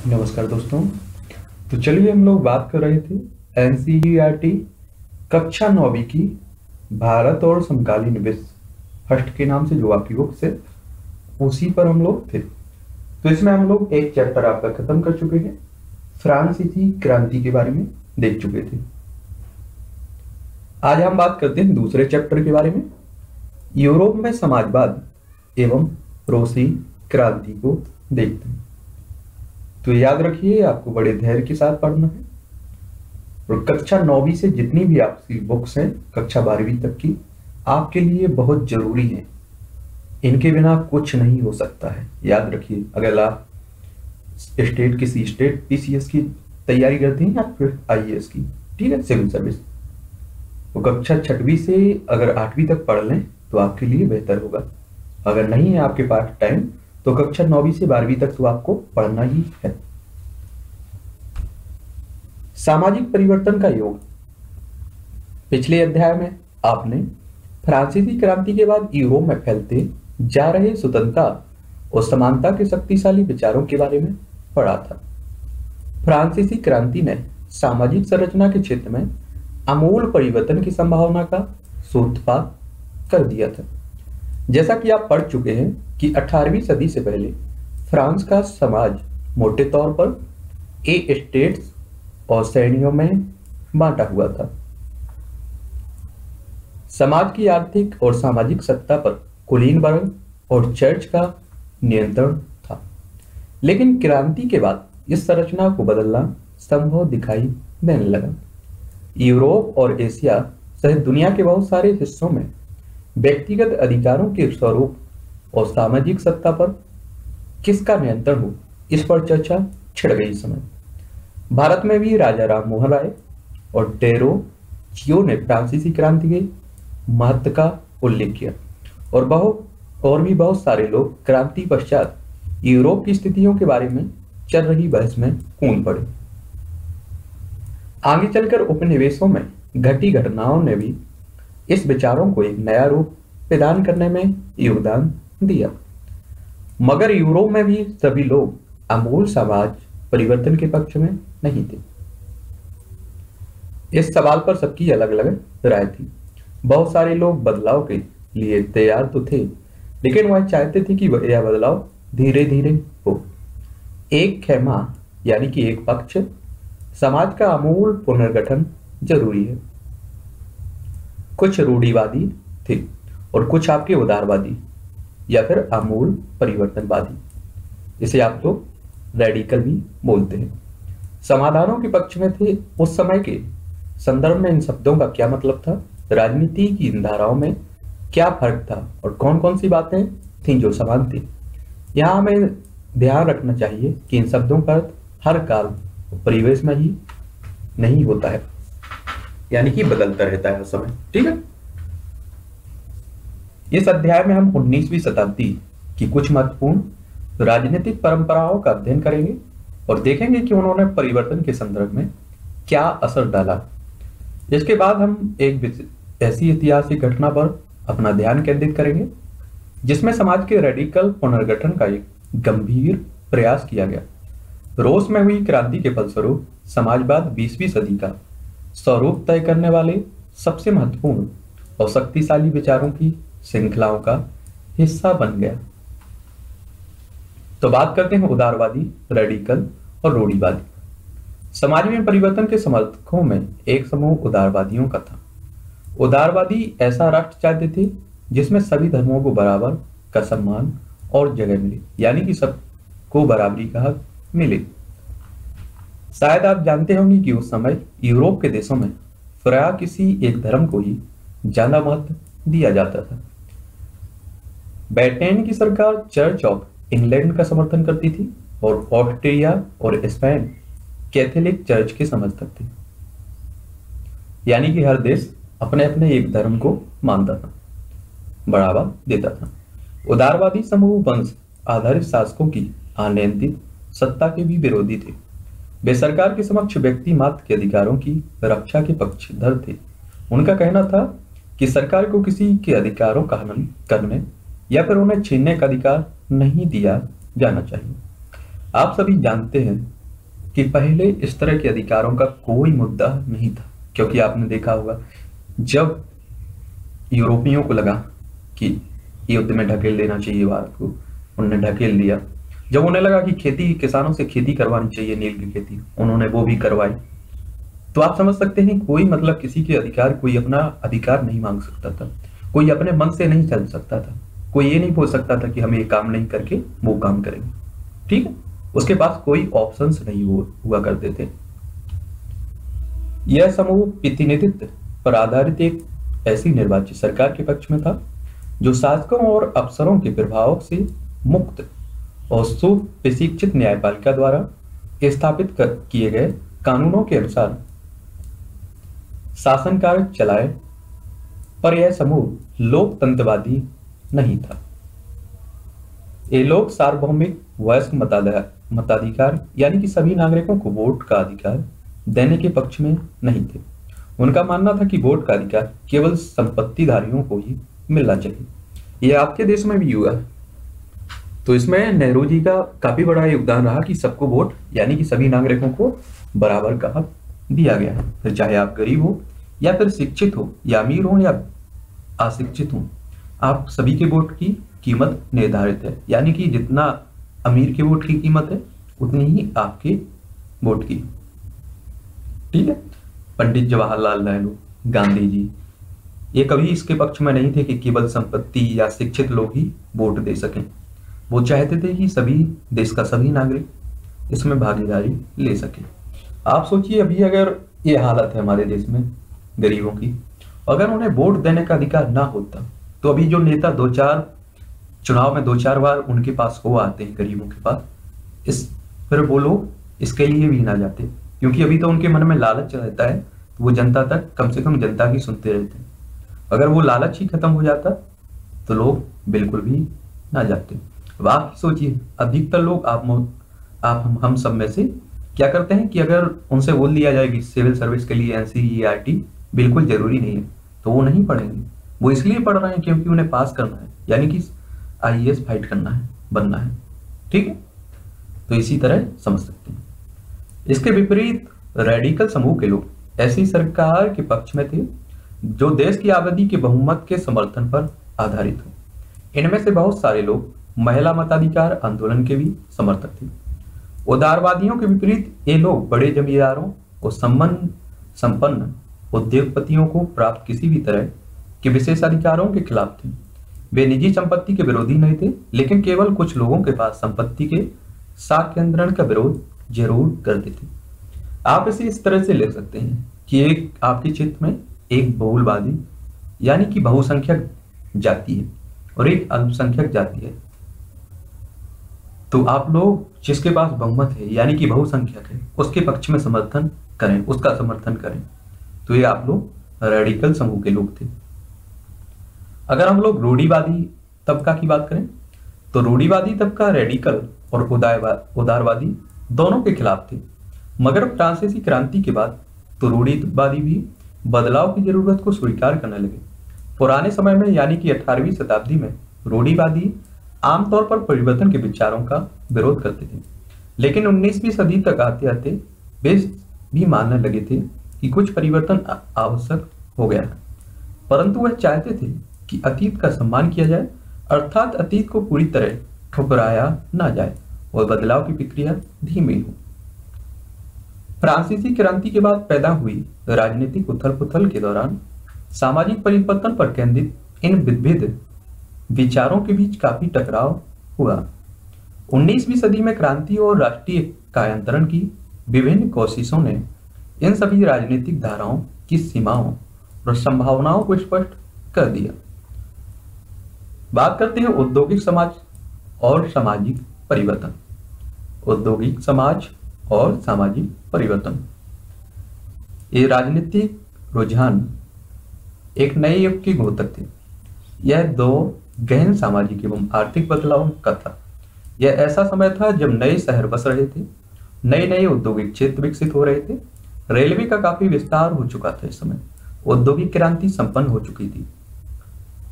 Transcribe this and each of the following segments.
नमस्कार दोस्तों। तो चलिए हम लोग बात कर रहे थे एनसीईआरटी कक्षा 9वीं की भारत और समकालीन विश्व फर्स्ट के नाम से जो आपकी बुक्स है उसी पर हम लोग थे। तो इसमें हम लोग एक चैप्टर आपका खत्म कर चुके हैं, फ्रांसीसी क्रांति के बारे में देख चुके थे। आज हम बात करते हैं दूसरे चैप्टर के बारे में, यूरोप में समाजवाद एवं रूसी क्रांति को देखते हैं। तो याद रखिए आपको बड़े धैर्य के साथ पढ़ना है और कक्षा 9वीं से जितनी भी आपकी बुक्स हैं कक्षा 12वीं तक की आपके लिए बहुत जरूरी है। इनके बिना कुछ नहीं हो सकता है। याद रखिए, अगर आप किसी स्टेट पीसीएस की तैयारी करते हैं या फिर आईएएस की, ठीक है, सिविल सर्विस, तो कक्षा 6वीं से अगर 8वीं तक पढ़ लें तो आपके लिए बेहतर होगा। अगर नहीं है आपके पास टाइम तो कक्षा 9वीं से 12वीं तक तो आपको पढ़ना ही है। सामाजिक परिवर्तन का योग। पिछले अध्याय में आपने फ्रांसीसी क्रांति के बाद यूरोप में फैलते जा रहे स्वतंत्रता और समानता के शक्तिशाली विचारों के बारे में पढ़ा था। फ्रांसीसी क्रांति ने सामाजिक संरचना के क्षेत्र में आमूल परिवर्तन की संभावना का सूत्रपात कर दिया था। जैसा कि आप पढ़ चुके हैं कि 18वीं सदी से पहले फ्रांस का समाज मोटे तौर पर स्टेट्स और श्रेणियों में बांटा हुआ था। समाज की आर्थिक और सामाजिक सत्ता पर कुलीन वर्ग और चर्च का नियंत्रण था। लेकिन क्रांति के बाद इस संरचना को बदलना संभव दिखाई देने लगा। यूरोप और एशिया सहित दुनिया के बहुत सारे हिस्सों में व्यक्तिगत अधिकारों के स्वरूप और सामाजिक सत्ता पर किसका नियंत्रण हो, इस पर चर्चा छिड़ गई। समय भारत में भी राजा राम मोहन राय और डेरोजियो ने फ्रांसीसी क्रांति के महत्व का उल्लेख किया और भी बहुत सारे लोग क्रांति पश्चात यूरोप की स्थितियों के बारे में चल रही बहस में कूद पड़े। आगे चलकर उपनिवेशों में घटी घटनाओं ने भी इस विचारों को एक नया रूप प्रदान करने में योगदान दिया। मगर यूरोप में भी सभी लोग आमूल समाज परिवर्तन के पक्ष में नहीं थे। इस सवाल पर सबकी अलग अलग राय थी। बहुत सारे लोग बदलाव के लिए तैयार तो थे, लेकिन वह चाहते थे कि यह बदलाव धीरे धीरे हो। एक खेमा यानी कि एक पक्ष समाज का आमूल पुनर्गठन जरूरी है। कुछ रूढ़िवादी थे और कुछ आपके उदारवादी या फिर आमूल परिवर्तनवादी, इसे आप लोग रेडिकल भी बोलते हैं, समाधानों के पक्ष में थे। उस समय के संदर्भ में इन शब्दों का क्या मतलब था, राजनीति की इन धाराओं में क्या फर्क था और कौन कौन सी बातें थीं जो समान थी। यहाँ हमें ध्यान रखना चाहिए कि इन शब्दों का अर्थ हर काल परिवेश में ही नहीं होता है, यानी कि बदलता रहता है हर समय, ठीक है। इस अध्याय में हम 19वीं शताब्दी की कुछ महत्वपूर्ण राजनीतिक परंपराओं का अध्ययन करेंगे और देखेंगे कि उन्होंने परिवर्तन के संदर्भ में क्या असर डाला। इसके बाद हम एक ऐसी ऐतिहासिक घटना पर अपना ध्यान केंद्रित करेंगे जिसमें समाज के रेडिकल पुनर्गठन का एक गंभीर प्रयास किया गया। रूस में हुई क्रांति के फलस्वरूप समाजवाद 20वीं सदी का स्वरूप तय करने वाले सबसे महत्वपूर्ण और शक्तिशाली विचारों की श्रृंखलाओं का हिस्सा बन गया। तो बात करते हैं उदारवादी, रेडिकल और रूढ़िवादी। समाज में परिवर्तन के समर्थकों में एक समूह उदारवादियों का था। उदारवादी ऐसा राष्ट्र चाहते थे जिसमें सभी धर्मों को बराबर का सम्मान और जगह मिले, यानी कि सबको बराबरी का हक मिले। शायद आप जानते होंगे कि उस समय यूरोप के देशों में प्राय किसी एक धर्म को ही ज्यादा महत्व दिया जाता था। ब्रिटेन की सरकार चर्च ऑफ इंग्लैंड का समर्थन करती थी और ऑस्ट्रिया और स्पेन कैथोलिक चर्च के समर्थक थे, यानी कि हर देश अपने अपने एक धर्म को मानता था, बढ़ावा देता था। उदारवादी समूह वंश आधारित शासकों की अनियंत्रित सत्ता के भी विरोधी थे। वे सरकार के समक्ष व्यक्ति मात्र के अधिकारों की रक्षा के पक्षधर थे। उनका कहना था कि सरकार को किसी के अधिकारों का हनन करने या फिर उन्हें छीनने का अधिकार नहीं दिया जाना चाहिए। आप सभी जानते हैं कि पहले इस तरह के अधिकारों का कोई मुद्दा नहीं था, क्योंकि आपने देखा होगा जब यूरोपियों को लगा कि युद्ध में ढकेल देना चाहिए भारत को, उन्होंने ढकेल दिया। जब उन्हें लगा कि खेती, किसानों से खेती करवानी चाहिए, नील की खेती, उन्होंने वो भी करवाई। तो आप समझ सकते हैं कोई मतलब किसी के अधिकार, कोई अपना अधिकार नहीं मांग सकता था, कोई अपने मन से नहीं चल सकता था, कोई ये नहीं बोल सकता था कि हम ये काम नहीं करके वो काम करेंगे। ठीक है, उसके पास कोई ऑप्शंस नहीं हुआ करते थे। यह समूह प्रतिनिधित्व पर आधारित एक ऐसी निर्वाचित सरकार के पक्ष में था जो शासकों और अफसरों के प्रभाव से मुक्त और सुप्रशिक्षित न्यायपालिका द्वारा स्थापित किए गए कानूनों के अनुसार शासन कार्य चलाए। पर यह समूह लोकतंत्रवादी नहीं था। ये लोग सार्वभौमिक वयस्क मताधिकार यानी कि सभी नागरिकों को वोट का अधिकार देने के पक्ष में नहीं थे। उनका मानना था कि वोट का अधिकार केवल संपत्तिधारियों को ही मिलना चाहिए। यह आपके देश में भी हुआ है। तो इसमें नेहरू जी का काफी बड़ा योगदान रहा कि सबको वोट यानी कि सभी नागरिकों को बराबर का हक दिया गया है। फिर चाहे आप गरीब हो या फिर शिक्षित हो या अमीर हो या अशिक्षित हो, आप सभी के वोट की कीमत निर्धारित है। यानी कि जितना अमीर के वोट की कीमत है उतनी ही आपके वोट की। ठीक है, पंडित जवाहरलाल नेहरू, गांधी जी, ये कभी इसके पक्ष में नहीं थे कि केवल संपत्ति या शिक्षित लोग ही वोट दे सकें। वो चाहते थे कि सभी देश का सभी नागरिक इसमें भागीदारी ले सके। आप सोचिए अभी अगर ये हालत है हमारे देश में गरीबों की, अगर उन्हें वोट देने का अधिकार ना होता तो अभी जो नेता दो चार चुनाव में 2-4 बार उनके पास हो आते हैं गरीबों के पास, फिर वो लोग इसके लिए भी ना जाते, क्योंकि अभी तो उनके मन में लालच रहता है। तो वो जनता तक कम से कम जनता की सुनते रहते हैं। अगर वो लालच ही खत्म हो जाता तो लोग बिल्कुल भी ना जाते। अब आप सोचिए, अधिकतर लोग हम सब में से क्या करते हैं कि अगर उनसे बोल दिया जाए कि सिविल सर्विस के लिए NCERT बिल्कुल जरूरी नहीं है, तो वो नहीं पढ़ेंगे। वो इसलिए पढ़ रहे हैं क्योंकि उन्हें पास करना है, यानी कि IAS फाइट करना है, बनना है। ठीक है, तो इसी तरह समझ सकते हैं। इसके विपरीत रेडिकल समूह के लोग ऐसी सरकार के पक्ष में थे जो देश की आबादी के बहुमत के समर्थन पर आधारित हो। इनमें से बहुत सारे लोग महिला मताधिकार आंदोलन के भी समर्थक थे। उदारवादियों के विपरीत ये लोग बड़े जमींदारों और संपन्न उद्योगपतियों को प्राप्त किसी भी तरह के विशेषाधिकारों के खिलाफ थे। वे निजी संपत्ति के विरोधी नहीं थे, लेकिन केवल कुछ लोगों के पास संपत्ति के साकेंद्रण का विरोध जरूर करते थे। आप इसे इस तरह से ले सकते हैं कि एक आपके क्षेत्र में एक बहुलवादी यानी कि बहुसंख्यक जाति है और एक अल्पसंख्यक जाति है। तो आप लोग जिसके पास बहुमत है यानी कि बहुसंख्यक है उसके पक्ष में समर्थन करें, उसका समर्थन करें। तो ये आप लोग रेडिकल समूह के लोग थे। अगर हम लोग रूढ़िवादी तबका की बात करें तो रूढ़िवादी तबका रेडिकल और उदारवादी दोनों के खिलाफ थे। मगर फ्रांसीसी क्रांति के बाद तो रूढ़िवादी भी बदलाव की जरूरत को स्वीकार करने लगे। पुराने समय में यानी कि 18वीं शताब्दी में रूढ़िवादी आमतौर पर परिवर्तन के विचारों का विरोध करते थे, लेकिन 19वीं सदी तक आते आते वे भी मानने लगे थे कि कुछ परिवर्तन आवश्यक हो गया है। परंतु वह चाहते थे कि अतीत का सम्मान किया जाए, अर्थात अतीत को पूरी तरह ठुकराया ना जाए और बदलाव की प्रक्रिया धीमी हो। फ्रांसीसी क्रांति के बाद पैदा हुई राजनीतिक उथल पुथल के दौरान सामाजिक परिवर्तन पर केंद्रित इन विविध विचारों के बीच काफी टकराव हुआ। 19वीं सदी में क्रांति और राष्ट्रीय कायांतरण की विभिन्न कोशिशों ने इन सभी राजनीतिक धाराओं की सीमाओं और संभावनाओं को स्पष्ट कर दिया। बात करते हैं औद्योगिक समाज और सामाजिक परिवर्तन। औद्योगिक समाज और सामाजिक परिवर्तन, ये राजनीतिक रुझान एक नए युग के घोतक थे। यह दो गहन सामाजिक एवं आर्थिक बदलाव का था। यह ऐसा समय था जब नए शहर बस रहे थे, नए नए औद्योगिक क्षेत्र विकसित हो रहे थे, रेलवे का काफी विस्तार हो चुका था। इस समय औद्योगिक क्रांति संपन्न हो चुकी थी।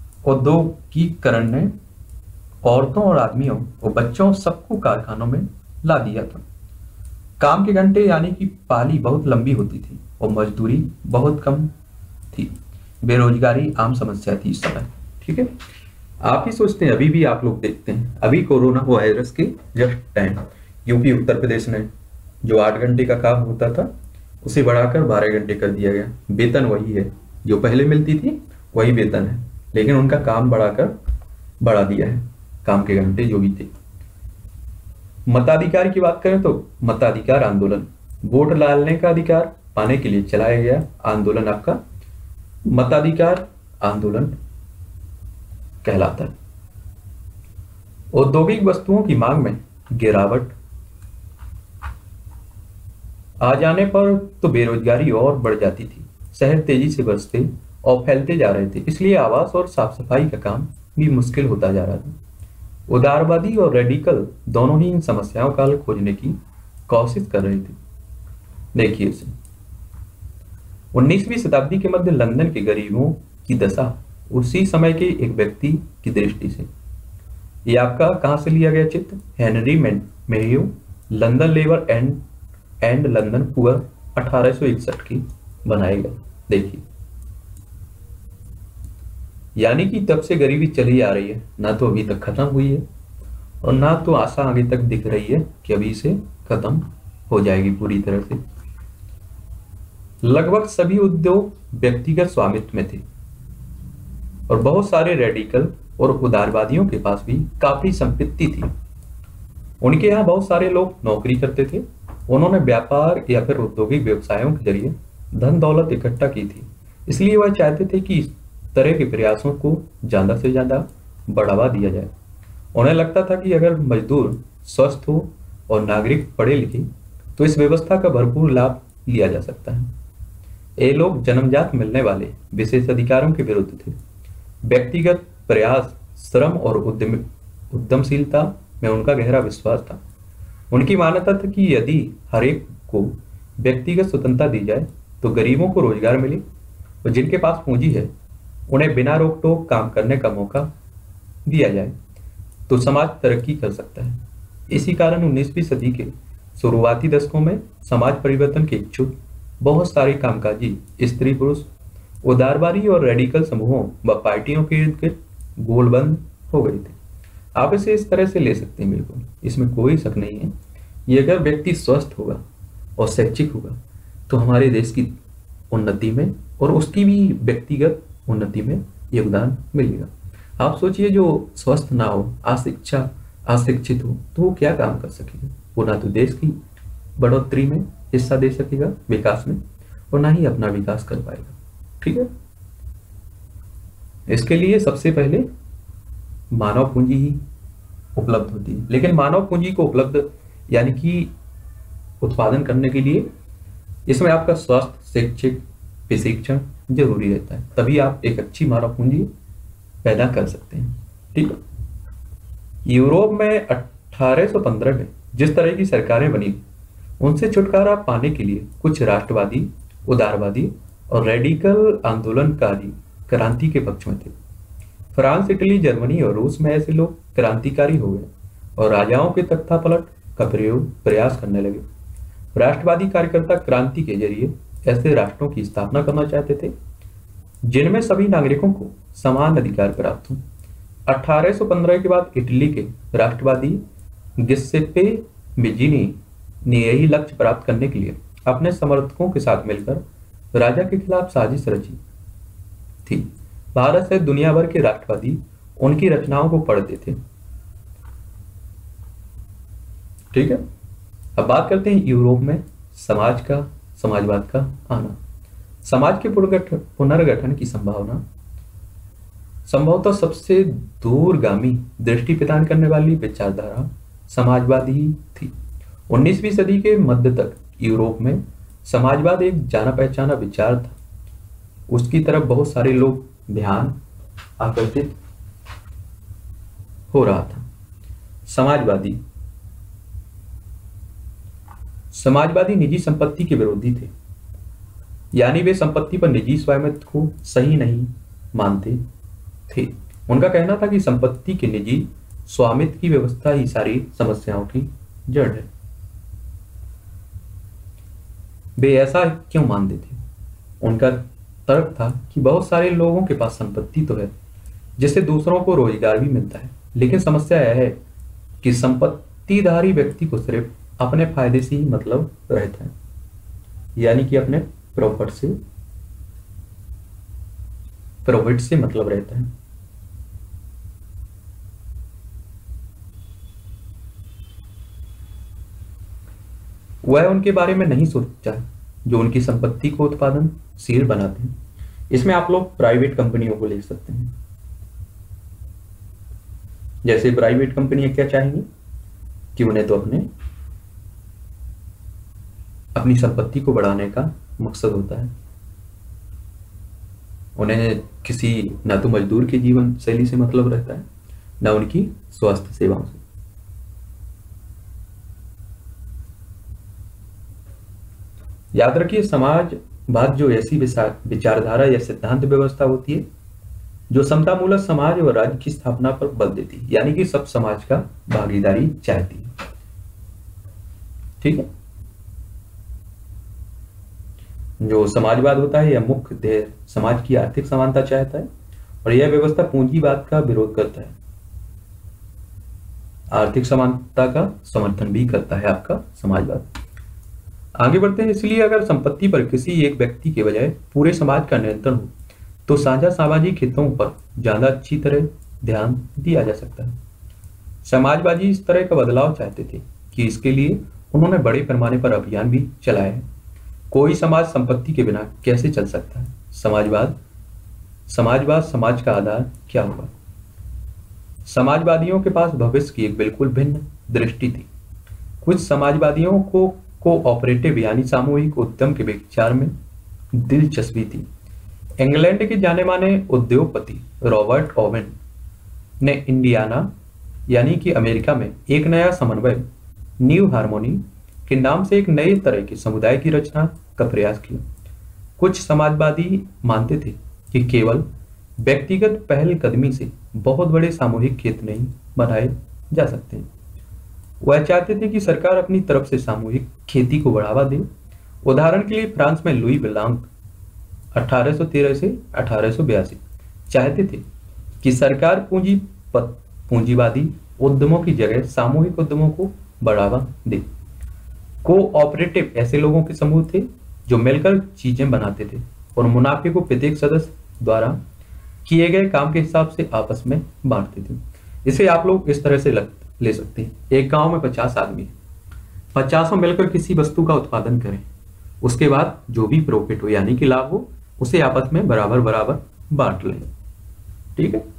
औद्योगिकीकरण ने औरतों और आदमियों और बच्चों सबको कारखानों में ला दिया था। काम के घंटे यानी कि पाली बहुत लंबी होती थी और मजदूरी बहुत कम थी। बेरोजगारी आम समस्या थी इस समय। ठीक है, आप ही सोचते हैं, अभी भी आप लोग देखते हैं, अभी कोरोना वायरस के just time UP Uttar Pradesh ने जो 8 घंटे का काम होता था उसे बढ़ाकर 12 घंटे कर दिया गया। वेतन वही है, जो पहले मिलती थी वही वेतन है, लेकिन उनका काम बढ़ा दिया है, काम के घंटे जो भी थे। मताधिकार की बात करें तो मताधिकार आंदोलन, वोट डालने का अधिकार पाने के लिए चलाया गया आंदोलन आपका मताधिकार आंदोलन कहलाता है। औद्योगिक वस्तुओं की मांग में गिरावट आ जाने पर तो बेरोजगारी और बढ़ जाती थी। शहर तेजी से बसते और फैलते जा रहे थे, इसलिए आवास और साफ सफाई का काम भी मुश्किल होता जा रहा था। उदारवादी और रेडिकल दोनों ही इन समस्याओं का हल खोजने की कोशिश कर रहे थे। देखिए इसे, 19वीं शताब्दी के मध्य लंदन के गरीबों की दशा उसी समय के एक व्यक्ति की दृष्टि से। ये आपका कहां से लिया गया चित्र? Henry Mayhew, London labour and London poor 1861 की बनाए गए। देखिए, यानी कि तब से गरीबी चली आ रही है, ना तो अभी तक खत्म हुई है और ना तो आशा आगे तक दिख रही है कि अभी से खत्म हो जाएगी पूरी तरह से। लगभग सभी उद्योग व्यक्तिगत स्वामित्व में थे और बहुत सारे रेडिकल और उदारवादियों के पास भी काफी संपत्ति थी। उनके यहाँ बहुत सारे लोग नौकरी करते थे। उन्होंने व्यापार या फिर औद्योगिक व्यवसायों के जरिए धन दौलत इकट्ठा की थी, इसलिए वह चाहते थे कि इस तरह के प्रयासों को ज्यादा से ज्यादा बढ़ावा दिया जाए। उन्हें लगता था कि अगर मजदूर स्वस्थ हो और नागरिक पढ़े लिखे तो इस व्यवस्था का भरपूर लाभ लिया जा सकता है। ये लोग जन्मजात मिलने वाले विशेष अधिकारों के विरुद्ध थे। व्यक्तिगत प्रयास, श्रम और उद्यमशीलता में उनका गहरा विश्वास था। उनकी मान्यता था कि यदि हर एक को व्यक्तिगत स्वतंत्रता दी जाए तो गरीबों को रोजगार मिले और जिनके पास पूंजी है उन्हें बिना रोक टोक काम करने का मौका दिया जाए तो समाज तरक्की कर सकता है। इसी कारण 19वीं सदी के शुरुआती दशकों में समाज परिवर्तन के इच्छुक बहुत सारे कामकाजी स्त्री पुरुष उदारवादी और रेडिकल समूहों व पार्टियों के इर्द गिर्द गोलबंद हो गए थे। आप इसे इस तरह से ले सकते हैं, बिल्कुल इसमें कोई शक नहीं है। ये अगर व्यक्ति स्वस्थ होगा और शैक्षिक होगा तो हमारे देश की उन्नति में और उसकी भी व्यक्तिगत उन्नति में योगदान मिलेगा। आप सोचिए, जो स्वस्थ ना हो, अशिक्षित हो तो वो क्या काम कर सकेगा? वो ना तो देश की बढ़ोतरी में हिस्सा दे सकेगा, विकास में, और ना ही अपना विकास कर पाएगा। ठीक है, इसके लिए सबसे पहले मानव पूंजी ही उपलब्ध होती है, लेकिन मानव पूंजी को उपलब्ध यानी कि उत्पादन करने के लिए इसमें आपका स्वास्थ्य, शैक्षिक प्रशिक्षण जरूरी रहता है, तभी आप एक अच्छी मानव पूंजी पैदा कर सकते हैं। ठीक है, यूरोप में 1815 में जिस तरह की सरकारें बनी उनसे छुटकारा पाने के लिए कुछ राष्ट्रवादी, उदारवादी और रेडिकल आंदोलनकारी क्रांति के पक्ष में थे। फ्रांस, इटली, जर्मनी और रूस में ऐसे लोग क्रांतिकारी हो गए और राजाओं के तख्तापलट का प्रयास करने लगे। राष्ट्रवादी कार्यकर्ता क्रांति के जरिए ऐसे राष्ट्रों की स्थापना करना चाहते थे जिनमें सभी नागरिकों को समान अधिकार प्राप्त हो। 1815 के बाद इटली के राष्ट्रवादी गिसेप्पे मेजीनी ने यही लक्ष्य प्राप्त करने के लिए अपने समर्थकों के साथ मिलकर राजा के खिलाफ साजिश रची थी। भारत से दुनिया भर के राष्ट्रवादी उनकी रचनाओं को पढ़ते थे। ठीक है, अब बात करते हैं यूरोप में समाजवाद का आना। समाज के पुनर्गठन की संभवतः सबसे दूरगामी दृष्टि प्रदान करने वाली विचारधारा समाजवादी ही थी। 19वीं सदी के मध्य तक यूरोप में समाजवाद एक जाना पहचाना विचार था। उसकी तरफ बहुत सारे लोग ध्यान आकर्षित हो रहा था। समाजवादी निजी संपत्ति के विरोधी थे, यानी वे संपत्ति पर निजी स्वामित्व को सही नहीं मानते थे। उनका कहना था कि संपत्ति के निजी स्वामित्व की व्यवस्था ही सारी समस्याओं की जड़ है। वे ऐसा क्यों मानते थे? उनका तर्क था कि बहुत सारे लोगों के पास संपत्ति तो है जिससे दूसरों को रोजगार भी मिलता है, लेकिन समस्या यह है कि संपत्तिधारी व्यक्ति को सिर्फ अपने फायदे से ही मतलब रहता है, यानी कि अपने प्रॉफिट से मतलब रहता है। वह उनके बारे में नहीं सोचता जो उनकी संपत्ति को उत्पादनशील बनाते हैं। इसमें आप लोग प्राइवेट कंपनियों को ले सकते हैं। जैसे प्राइवेट कंपनियां क्या चाहेंगी कि उन्हें तो अपनी संपत्ति को बढ़ाने का मकसद होता है। उन्हें किसी ना तो मजदूर की जीवन शैली से मतलब रहता है, ना उनकी स्वास्थ्य सेवाओं से। याद रखिए, समाजवाद जो ऐसी विचारधारा या सिद्धांत व्यवस्था होती है जो समतामूलक समाज और राज्य की स्थापना पर बल देती है, यानी कि सब समाज का भागीदारी चाहती है। ठीक है। जो समाजवाद होता है यह मुख्य ध्येय समाज की आर्थिक समानता चाहता है और यह व्यवस्था पूंजीवाद का विरोध करता है। आर्थिक समानता का समर्थन भी करता है आपका समाजवाद। आगे बढ़ते हैं। इसलिए अगर संपत्ति पर किसी एक व्यक्ति के बजाय पूरे समाज का नियंत्रण हो तो साझा सामाजिक हितों पर ज्यादा अच्छी तरह ध्यान दिया जा सकता है। समाजवादी इस तरह का बदलाव चाहते थे कि इसके लिए उन्होंने बड़े पैमाने पर अभियान भी चलाए हैं। कोई समाज संपत्ति के बिना कैसे चल सकता है? समाजवाद समाज का आधार क्या होगा? समाजवादियों के पास भविष्य की एक बिल्कुल भिन्न दृष्टि थी। कुछ समाजवादियों को कोऑपरेटिव यानी सामूहिक उद्यम के विचार में दिलचस्पी थी। इंग्लैंड के जाने माने उद्योगपति रॉबर्ट ओवेन ने इंडियाना यानी कि अमेरिका में एक नया समन्वय न्यू हार्मोनी के नाम से एक नए तरह के समुदाय की रचना का प्रयास किया। कुछ समाजवादी मानते थे कि केवल व्यक्तिगत पहलकदमी से बहुत बड़े सामूहिक खेत नहीं बनाए जा सकते। वह चाहते थे कि सरकार अपनी तरफ से सामूहिक खेती को बढ़ावा दे। उदाहरण के लिए फ्रांस में लुई ब्लांक 1813 से 1882 चाहते थे कि सरकार पूंजीवादी उद्यमों की जगह सामूहिक उद्यमों को बढ़ावा दे। कोऑपरेटिव ऐसे लोगों के समूह थे जो मिलकर चीजें बनाते थे और मुनाफे को प्रत्येक सदस्य द्वारा किए गए काम के हिसाब से आपस में बांटते थे। इसे आप लोग इस तरह से ले सकते हैं। एक गांव में 50 आदमी, 50 मिलकर किसी वस्तु का उत्पादन करें, उसके बाद जो भी प्रॉफिट हो यानी कि लाभ हो उसे आपस में बराबर बराबर बांट लें। ठीक है।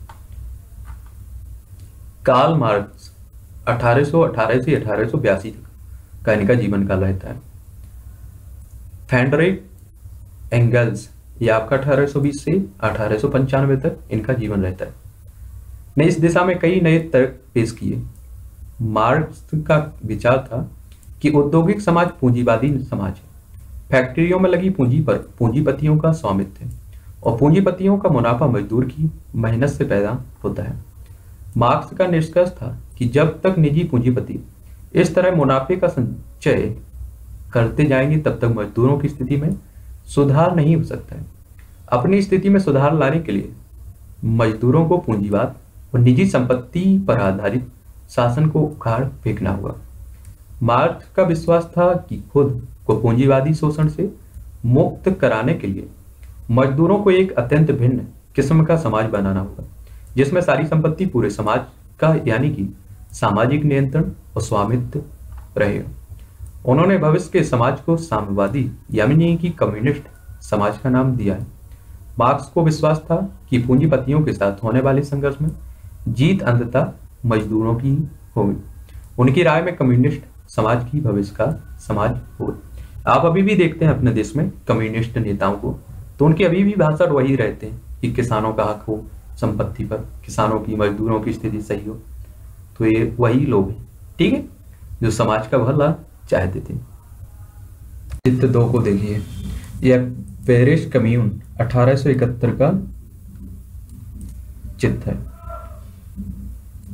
कार्ल मार्क्स 1818 से 1882 तक का इनका जीवन काल रहता है। फ्रेडरिक एंगल्स ये आपका 1820 से 1895 तक इनका जीवन रहता है। ने इस दिशा में कई नए तर्क पेश किए। मार्क्स का विचार था कि औद्योगिक समाज पूंजीवादी समाज है। फैक्ट्रियों में लगी पूंजी पर पूंजीपतियों का स्वामित्व है और पूंजीपतियों का मुनाफा मजदूर की मेहनत से पैदा होता है। मार्क्स का निष्कर्ष था कि जब तक निजी पूंजीपति इस तरह मुनाफे का संचय करते जाएंगे तब तक मजदूरों की स्थिति में सुधार नहीं हो सकता है। अपनी स्थिति में सुधार लाने के लिए मजदूरों को पूंजीवाद और निजी संपत्ति पर आधारित शासन को उखाड़ फेंकना होगा। मार्क्स का विश्वास था कि खुद को पूंजीवादी शोषण से मुक्त कराने के लिए मजदूरों को एक अत्यंत भिन्न किस्म का समाज बनाना होगा जिसमें सारी संपत्ति पूरे समाज का यानी कि सामाजिक नियंत्रण और स्वामित्व रहेगा। उन्होंने भविष्य के समाज को साम्यवादी यानी कि कम्युनिस्ट समाज का नाम दिया है। मार्क्स को विश्वास था कि पूंजीपतियों के साथ होने वाले संघर्ष में जीत अंततः मजदूरों की होगी। उनकी राय में कम्युनिस्ट समाज की भविष्य का समाज होगा। आप अभी भी देखते हैं अपने देश में कम्युनिस्ट नेताओं को, तो उनके अभी भी भाषण वही रहते हैं कि किसानों का हक हो संपत्ति पर, किसानों की मजदूरों की स्थिति सही हो। तो ये वही लोग हैं, ठीक है, जो समाज का भला चाहते थे। चित्र 2 को देखिए। यह पेरिस कम्यून 1871 का चित्र है।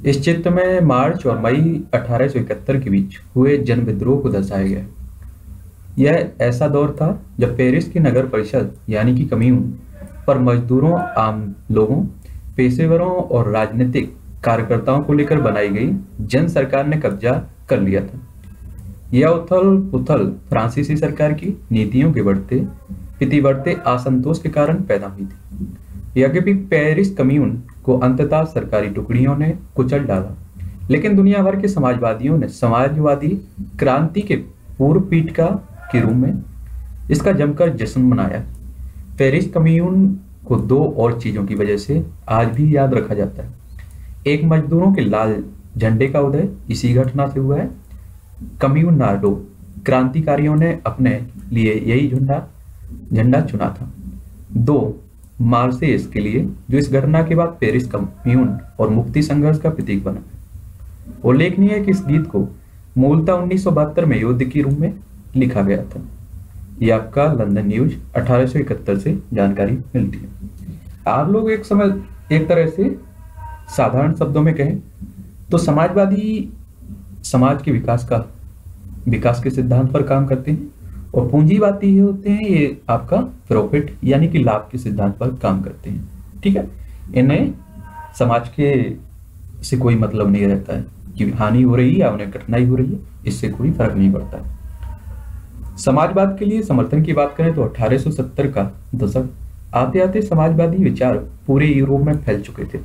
इस चित्र में मार्च और मई 1871 के बीच हुए जन विद्रोह को दर्शाया गया है। यह ऐसा दौर था जब पेरिस की नगर परिषद यानी कि कम्यून पर मजदूरों, आम लोगों, पेशेवरों और राजनीतिक कार्यकर्ताओं को लेकर बनाई गई जन सरकार ने कब्जा कर लिया था। यह उथल पुथल फ्रांसीसी सरकार की नीतियों के बढ़ते असंतोष के कारण पैदा हुई थी। यद्यपि पेरिस कम्यून को अंततः सरकारी टुकड़ियों ने कुचल डाला, लेकिन दुनिया भर के समाजवादियों ने समाजवादी क्रांति के पूर्व पीठिका के रूप में इसका जमकर जश्न मनाया। पेरिस कम्यून को दो और चीजों की वजह से आज भी याद रखा जाता है। एक, मजदूरों के लाल झंडे का उदय इसी घटना से हुआ है। कम्यूनार्डो क्रांतिकारियों ने अपने लिए यही झंडा चुना था। दो, मार्सेस के लिए, जो इस घटना के बाद पेरिस कम्यून और मुक्ति संघर्ष का प्रतीक बना। उल्लेखनीय है कि इस गीत को मूलतः 1972 में युद्ध के रूप में लिखा गया था। यह आपका लंदन न्यूज 1871 से जानकारी मिलती है। आप लोग एक तरह से साधारण शब्दों में कहें तो समाजवादी समाज के विकास के सिद्धांत पर काम करते हैं, और पूंजीवादी ये होते हैं, ये आपका प्रॉफिट यानी कि लाभ के सिद्धांत पर काम करते हैं। ठीक है, इन्हें समाज के से कोई मतलब नहीं रहता है कि हानि हो रही है या उन्हें कठिनाई हो रही है, इससे कोई फर्क नहीं पड़ता है। समाजवाद के लिए समर्थन की बात करें तो 1870 का दशक आते आते समाजवादी विचार पूरे यूरोप में फैल चुके थे।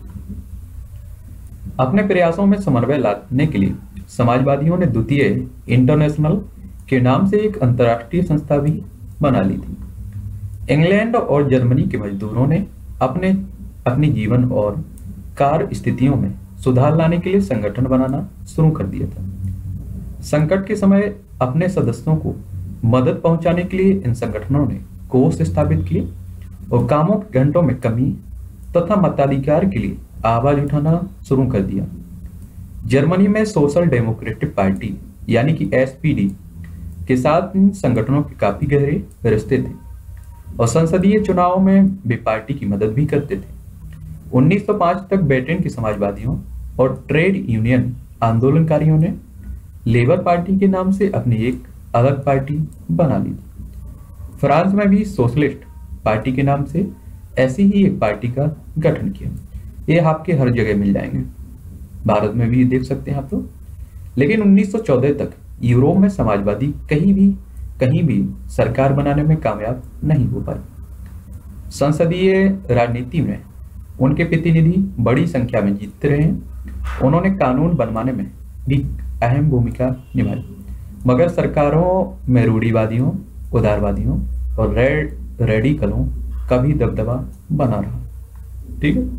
अपने प्रयासों में समन्वय लाने के लिए समाजवादियों ने द्वितीय इंटरनेशनल के नाम से एक अंतर्राष्ट्रीय संस्था भी बना ली थी। इंग्लैंड और जर्मनी के मजदूरों ने अपनी जीवन और कार्य स्थितियों में सुधार लाने के लिए संगठन बनाना शुरू कर दिया था। संकट के समय अपने सदस्यों को मदद पहुंचाने के लिए इन संगठनों ने कोष स्थापित किए और कामों के घंटों में कमी तथा मताधिकार के लिए आवाज उठाना शुरू कर दिया। जर्मनी में सोशल डेमोक्रेटिक पार्टी यानी कि एसपीडी के साथ इन संगठनों के काफी गहरे रिश्ते थे और संसदीय चुनावों में वे पार्टी की मदद भी करते थे। 1905 तक ब्रिटेन के समाजवादियों और ट्रेड यूनियन आंदोलनकारियों ने लेबर पार्टी के नाम से अपनी एक अलग पार्टी बना ली थी। फ्रांस में भी सोशलिस्ट पार्टी के नाम से ऐसी ही एक पार्टी का गठन किया। ये आपके हर जगह मिल जाएंगे, भारत में भी देख सकते हैं आप लोग। लेकिन 1914 तक यूरोप में समाजवादी कहीं भी सरकार बनाने में कामयाब नहीं हो पाए। संसदीय राजनीति में उनके प्रतिनिधि बड़ी संख्या में जीतते रहे। उन्होंने कानून बनवाने में भी अहम भूमिका निभाई, मगर सरकारों में रूढ़िवादियों, उदारवादियों और रेडिकलों का भी दबदबा बना रहा। ठीक है,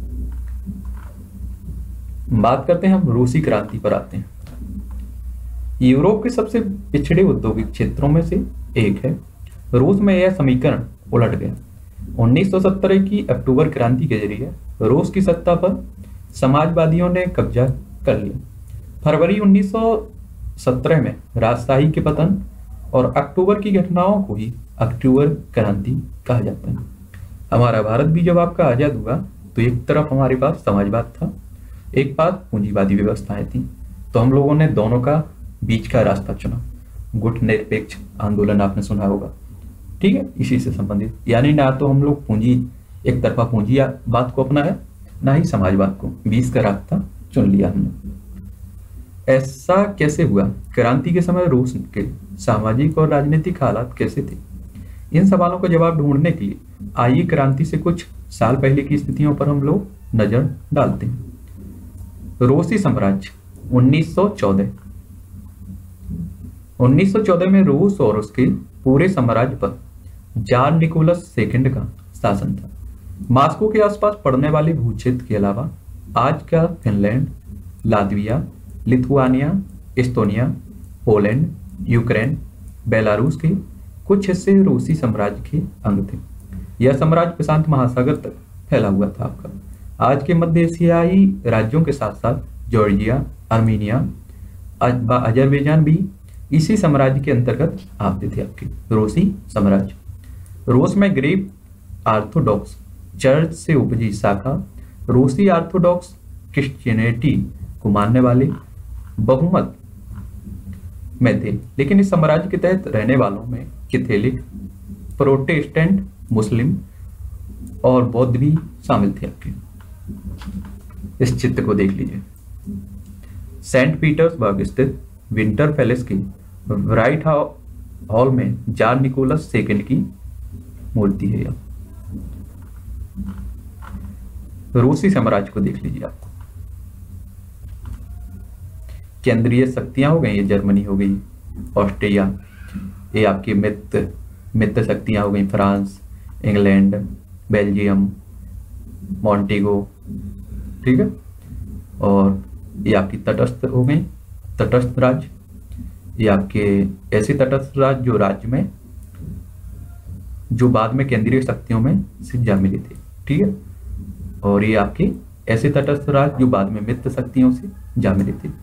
बात करते हैं हम रूसी क्रांति पर आते हैं। यूरोप के सबसे पिछड़े औद्योगिक क्षेत्रों में से एक है। रूस में यह समीकरण उलट गया। 1917 की अक्टूबर क्रांति के जरिए रूस की सत्ता पर समाजवादियों ने कब्जा कर लिया। फरवरी 1917 में राजशाही के पतन और अक्टूबर की घटनाओं को ही अक्टूबर क्रांति कहा जाता है। हमारा भारत भी जब आपका आजाद हुआ तो एक तरफ हमारे पास समाजवाद था, एक पास पूंजीवादी व्यवस्थाएं थी, तो हम लोगों ने दोनों का बीच का रास्ता चुना। गुट निरपेक्ष आंदोलन आपने सुना होगा। ठीक है, इसी से संबंधित, यानी ना तो हम लोग एक तरफा पूंजी बात को अपनाया, ना ही समाजवाद को। बीच का रास्ता चुन लिया हमने। ऐसा कैसे हुआ? क्रांति के समय रूस के सामाजिक और राजनीतिक हालात कैसे थे? इन सवालों का जवाब ढूंढने के लिए आइए क्रांति से कुछ साल पहले की स्थितियों पर हम लोग नजर डालते हैं। रूसी साम्राज्य 1914 में रूस और उसके पूरे साम्राज्य पर जार निकोलस सेकंड का शासन था। मॉस्को के आसपास पड़ने वाले भूक्षेत्र के अलावा आज का Finland, Latvia, Lithuania, Estonia, Poland, Ukraine, Belarus के कुछ हिस्से रूसी साम्राज्य के अंग थे। यह साम्राज्य प्रशांत महासागर तक फैला हुआ था आपका। आज के मध्य एशियाई राज्यों के साथ साथ जॉर्जिया, आर्मीनिया, अजरबैजान भी इसी साम्राज्य के अंतर्गत आते थे आपके रूसी साम्राज्य। रूस में ग्रीक ऑर्थोडॉक्स चर्च से उपजी शाखा रूसी ऑर्थोडॉक्स क्रिश्चियनिटी को मानने वाले बहुमत में थे, लेकिन इस साम्राज्य के तहत रहने वालों में कैथोलिक, प्रोटेस्टेंट, मुस्लिम और बौद्ध भी शामिल थे। आपके इस चित्र को देख लीजिए। सेंट पीटर्सबर्ग स्थित विंटर पैलेस के राइट हॉल में जार निकोलस सेकंड की मूर्ति है। यह रूसी साम्राज्य को देख लीजिए। आपको केंद्रीय शक्तियां हो गई, ये जर्मनी हो गई, ऑस्ट्रिया, ये आपकी मित्र शक्तियां हो गई, फ्रांस, इंग्लैंड, बेल्जियम, मॉन्टेगो, ठीक है। और ये आपकी तटस्थ हो गई, तटस्थ राज्य, ये आपके ऐसे तटस्थ राज्य जो राज्य में जो बाद में केंद्रीय शक्तियों में से जा मिले थे, ठीक है। और ये आपके ऐसे तटस्थ राज्य जो बाद में मित्र शक्तियों से जा मिले थे।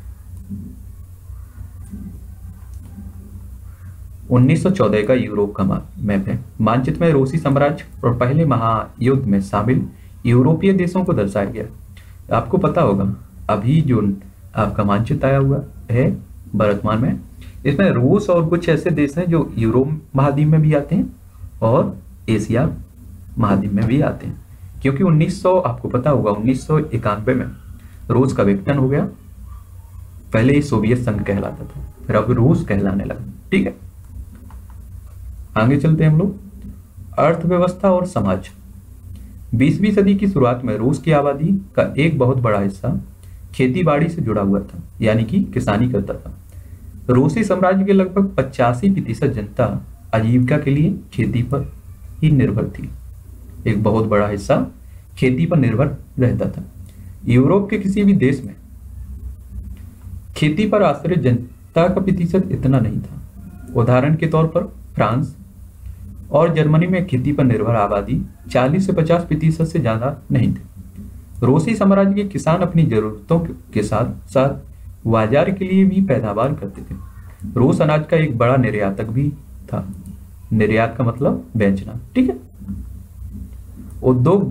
1914 का यूरोप का मैप है। मानचित्र में रूसी साम्राज्य और पहले महायुद्ध में शामिल यूरोपीय देशों को दर्शाया गया। आपको पता होगा अभी जो आपका मानचित्र आया हुआ है वर्तमान में, इसमें रूस और कुछ ऐसे देश हैं जो यूरोप महाद्वीप में भी आते हैं और एशिया महाद्वीप में भी आते हैं। क्योंकि 1900 आपको पता होगा 1991 में रूस का विघटन हो गया। पहले ही सोवियत संघ कहलाता था, फिर अब रूस कहलाने लगा, ठीक है। आगे चलते हैं हम लोग। अर्थव्यवस्था और समाज। 20वीं सदी की शुरुआत में रूस की आबादी का एक बहुत बड़ा हिस्सा खेती बाड़ी से जुड़ा हुआ था, यानी कि किसानी करता था। रूसी साम्राज्य के लगभग 85% जनता आजीविका के लिए खेती पर ही निर्भर थी। एक बहुत बड़ा हिस्सा खेती पर निर्भर रहता था। यूरोप के किसी भी देश में खेती पर आश्रित जनता का प्रतिशत इतना नहीं था। उदाहरण के तौर पर फ्रांस और जर्मनी में खेती पर निर्भर आबादी 40 से 50% से ज्यादा नहीं थे। रूसी साम्राज्य के किसान अपनी जरूरतों के साथ साथ बाजार के लिए भी पैदावार करते थे। रूस अनाज का एक बड़ा निर्यातक भी था। निर्यात का मतलब बेचना, ठीक है। उद्योग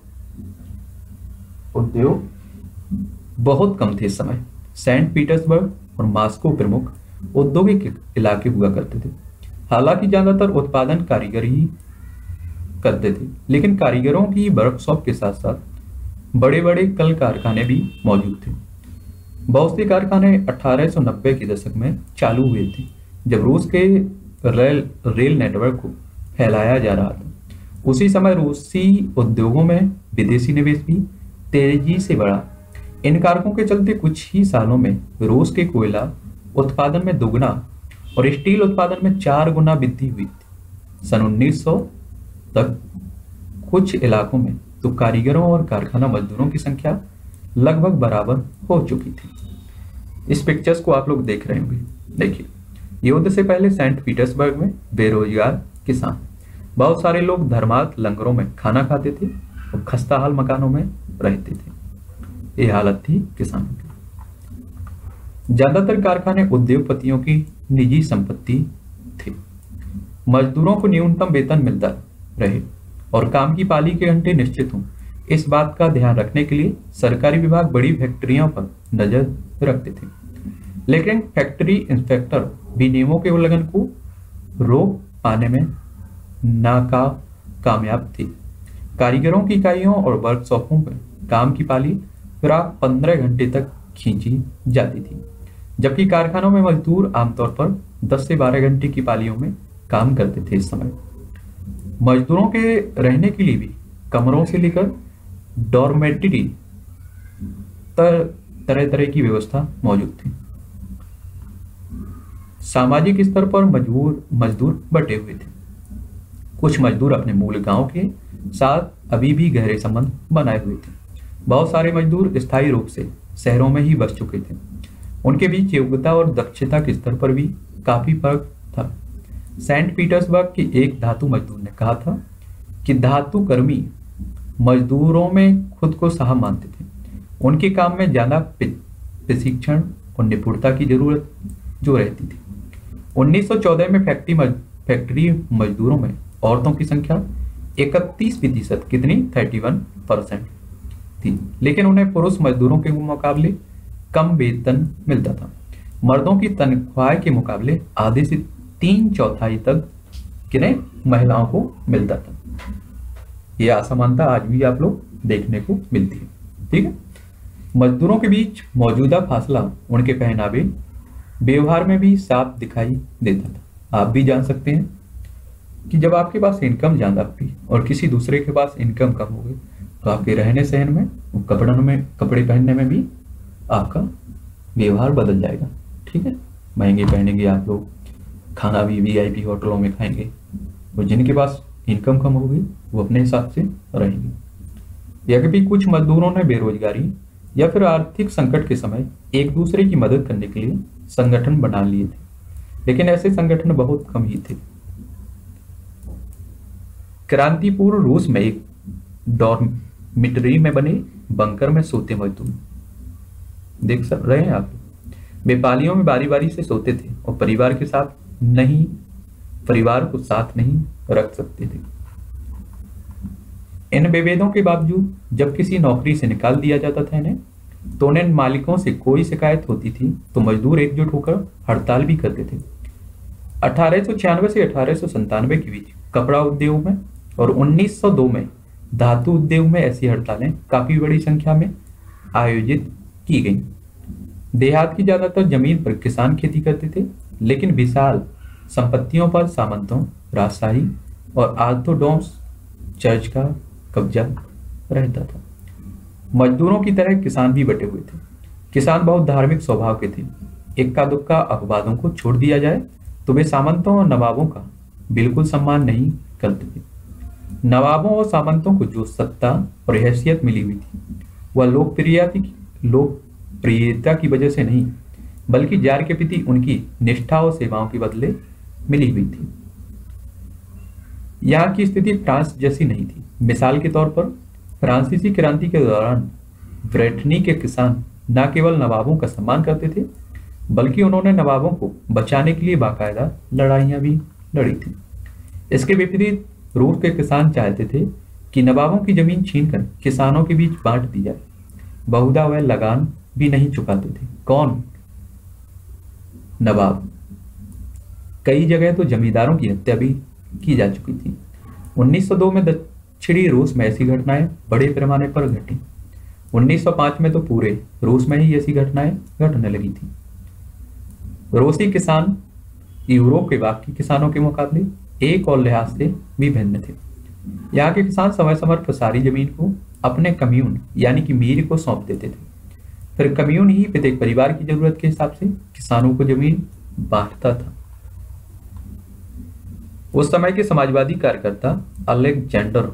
बहुत कम थे इस समय। सेंट पीटर्सबर्ग और मॉस्को प्रमुख औद्योगिक इलाके हुआ करते थे। हालांकि ज्यादातर उत्पादन कारीगर ही करते थे, लेकिन कारीगरों की वर्कशॉप के साथ साथ बड़े बड़े कल कारखाने भी मौजूद थे। बहुत से कारखाने 1890 के दशक में चालू हुए थे, जब रूस के रेल नेटवर्क को फैलाया जा रहा था। उसी समय रूसी उद्योगों में विदेशी निवेश भी तेजी से बढ़ा। इन कारकों के चलते कुछ ही सालों में रूस के कोयला उत्पादन में दोगुना और स्टील उत्पादन में 4 गुना वृद्धि हुई थी। सन 1900 तक कुछ इलाकों में तो कारीगरों और कारखाना मजदूरों की संख्या लगभग बराबर हो चुकी थी। इस पिक्चर्स को आप लोग देख रहे होंगे। देखिए, युद्ध से पहले सेंट पीटर्सबर्ग में बेरोजगार किसान, बहुत सारे लोग धर्मार्थ लंगरों में खाना खाते थे और खस्ताहाल मकानों में रहते थे। ये हालत थी किसानों की। ज्यादातर कारखाने उद्योगपतियों की निजी संपत्ति थे। मजदूरों को न्यूनतम वेतन मिलता रहे और काम की पाली के घंटे निश्चित हों, इस बात का ध्यान रखने के लिए सरकारी विभाग बड़ी फैक्ट्रियों पर नजर रखते थे। लेकिन फैक्ट्री इंस्पेक्टर भी नियमों के उल्लंघन को रोक पाने में कामयाब थे। कारीगरों की इकाइयों और वर्कशॉपों में काम की पाली प्राय 15 घंटे तक खींची जाती थी, जबकि कारखानों में मजदूर आमतौर पर 10 से 12 घंटे की पालियों में काम करते थे। इस समय मजदूरों के रहने के लिए भी कमरों से लेकर डॉर्मेटरी तरह तरह की व्यवस्था मौजूद थी। सामाजिक स्तर पर मजदूर बटे हुए थे। कुछ मजदूर अपने मूल गांव के साथ अभी भी गहरे संबंध बनाए हुए थे। बहुत सारे मजदूर स्थायी रूप से शहरों में ही बस चुके थे। उनके बीच योग्यता और दक्षता के स्तर पर भी काफी फर्क था। सेंट पीटर्सबर्ग के एक धातु मजदूर ने कहा था कि धातु कर्मी मजदूरों में खुद को साहब मानते थे। उनके काम में ज्यादा प्रशिक्षण और निपुणता की जरूरत जो रहती थी। 1914 में फैक्ट्री मजदूरों में औरतों की संख्या 31% कितनी 31% थी, लेकिन उन्हें पुरुष मजदूरों के मुकाबले कम वेतन मिलता था। मर्दों की तनख्वाह के मुकाबले आधे से 3/4 तक किन्हें महिलाओं को मिलता था। यह असमानता आज भी आप लोग देखने को मिलती है। ठीक है। मजदूरों के बीच मौजूदा फासला उनके पहनावे व्यवहार में भी साफ दिखाई देता था। आप भी जान सकते हैं कि जब आपके पास इनकम ज्यादा होगी और किसी दूसरे के पास इनकम कम होगी तो आपके रहने सहन में, कपड़े पहनने में भी आपका व्यवहार बदल जाएगा। ठीक है। महंगे पहनेंगे आप लोग, खाना भी वीआईपी होटलों में खाएंगे, और जिनके पास इनकम कम होगी वो अपने हिसाब से रहेंगे। या कभी कुछ मजदूरों ने बेरोजगारी या फिर आर्थिक संकट के समय एक दूसरे की मदद करने के लिए संगठन बना लिए थे, लेकिन ऐसे संगठन बहुत कम ही थे। क्रांतिपूर्व रूस में एक डॉर्मिटरी में बने बंकर में सोते मजदूर देख रहे हैं आप। वे पालियों में बारी बारी से सोते थे और परिवार को साथ नहीं रख सकते थे। इन विभेदों के बावजूद जब किसी नौकरी से निकाल दिया जाता था इन्हें, तो उन्हें मालिकों से कोई शिकायत होती थी तो मजदूर एकजुट होकर हड़ताल भी करते थे। 1896 से 1897 के बीच कपड़ा उद्योग में और 1902 में धातु उद्योग में ऐसी हड़तालें काफी बड़ी संख्या में आयोजित की गई। देहात की ज्यादातर जमीन पर किसान खेती करते थे, लेकिन विशाल संपत्तियों पर सामंतों, राजशाही और ऑर्थोडॉक्स चर्च का कब्जा रहता था। मजदूरों की तरह किसान भी बटे हुए थे। किसान बहुत धार्मिक स्वभाव के थे। इक्का दुक्का अपवादों को छोड़ दिया जाए तो वे सामंतों और नवाबों का बिल्कुल सम्मान नहीं करते थे। नवाबों और सामंतों को जो सत्ता और हैसियत मिली हुई थी वह लोकप्रियता की वजह से नहीं, बल्कि जार के प्रति उनकी निष्ठा और सेवाओं के बदले मिली हुई थी। यहाँ की स्थिति फ्रांस जैसी नहीं थी। मिसाल के तौर पर फ्रांसीसी क्रांति के दौरान ब्रिटेनी के किसान न केवल नवाबों का सम्मान करते थे, बल्कि उन्होंने नवाबों को बचाने के लिए बाकायदा लड़ाइयां भी लड़ी थी। इसके विपरीत रूस के किसान चाहते थे कि नवाबों की जमीन छीनकर किसानों के बीच बांट दी जाए। बहुधा वह लगान भी नहीं चुकाते थे। कौन? नवाब। कई जगह तो जमींदारों की हत्या भी की जा चुकी थी। 1902 में दक्षिणी रूस में ऐसी घटनाएं बड़े पैमाने पर घटी। 1905 में तो पूरे रूस में ही ऐसी घटनाएं घटने लगी थी। रूसी किसान यूरोप के बाकी किसानों के मुकाबले एक और लिहाज से भी भिन्न थे। यहाँ के किसान समय समय पर सारी जमीन को अपने कम्यून यानी कि मीर को सौंप देते थे। फिर कम्यून ही प्रत्येक परिवार की जरूरत के हिसाब से किसानों को जमीन बांटता था। उस समय के समाजवादी कार्यकर्ता अलेक्जेंडर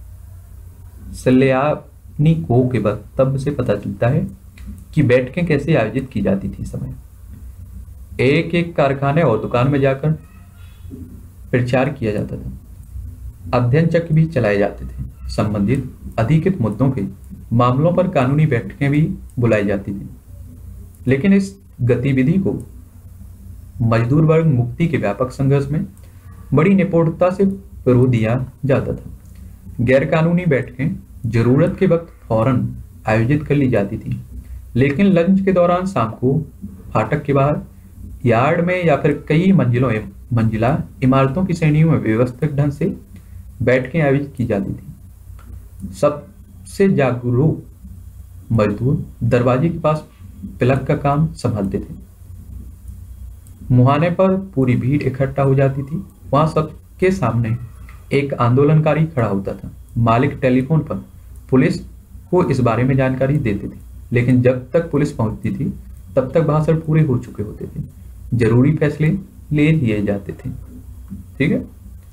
सेल्यानिकोव के वक्तव्य से पता चलता है कि बैठकें कैसे आयोजित की जाती थी। समय एक एक कारखाने और दुकान में जाकर प्रचार किया जाता था। अध्ययन चक्र भी चलाए जाते थे। संबंधित अधिकृत मुद्दों के मामलों पर कानूनी बैठकें भी बुलाई जाती थी। लेकिन इस गतिविधि को मजदूर वर्ग मुक्ति के व्यापक संघर्ष में बड़ी निपुणता से विरोध दिया जाता था। गैर कानूनी बैठकें जरूरत के वक्त फौरन आयोजित कर ली जाती थी, लेकिन लंच के दौरान शाम को फाटक के बाहर यार्ड में या फिर कई मंजिला इमारतों की श्रेणियों में व्यवस्थित ढंग से बैठकें आयोजित की जाती थी। सबसे जागरूक मजदूर दरवाजे के पास प्लग का काम संभालते थे। मुहाने पर पूरी भीड़ इकट्ठा हो जाती थी। वहां सबके सामने एक आंदोलनकारी खड़ा होता था। मालिक टेलीफोन पर पुलिस को इस बारे में जानकारी देते थे, लेकिन जब तक पुलिस पहुंचती थी तब तक भाषण पूरे हो चुके होते थे। जरूरी फैसले ले लिए जाते थे। ठीक है,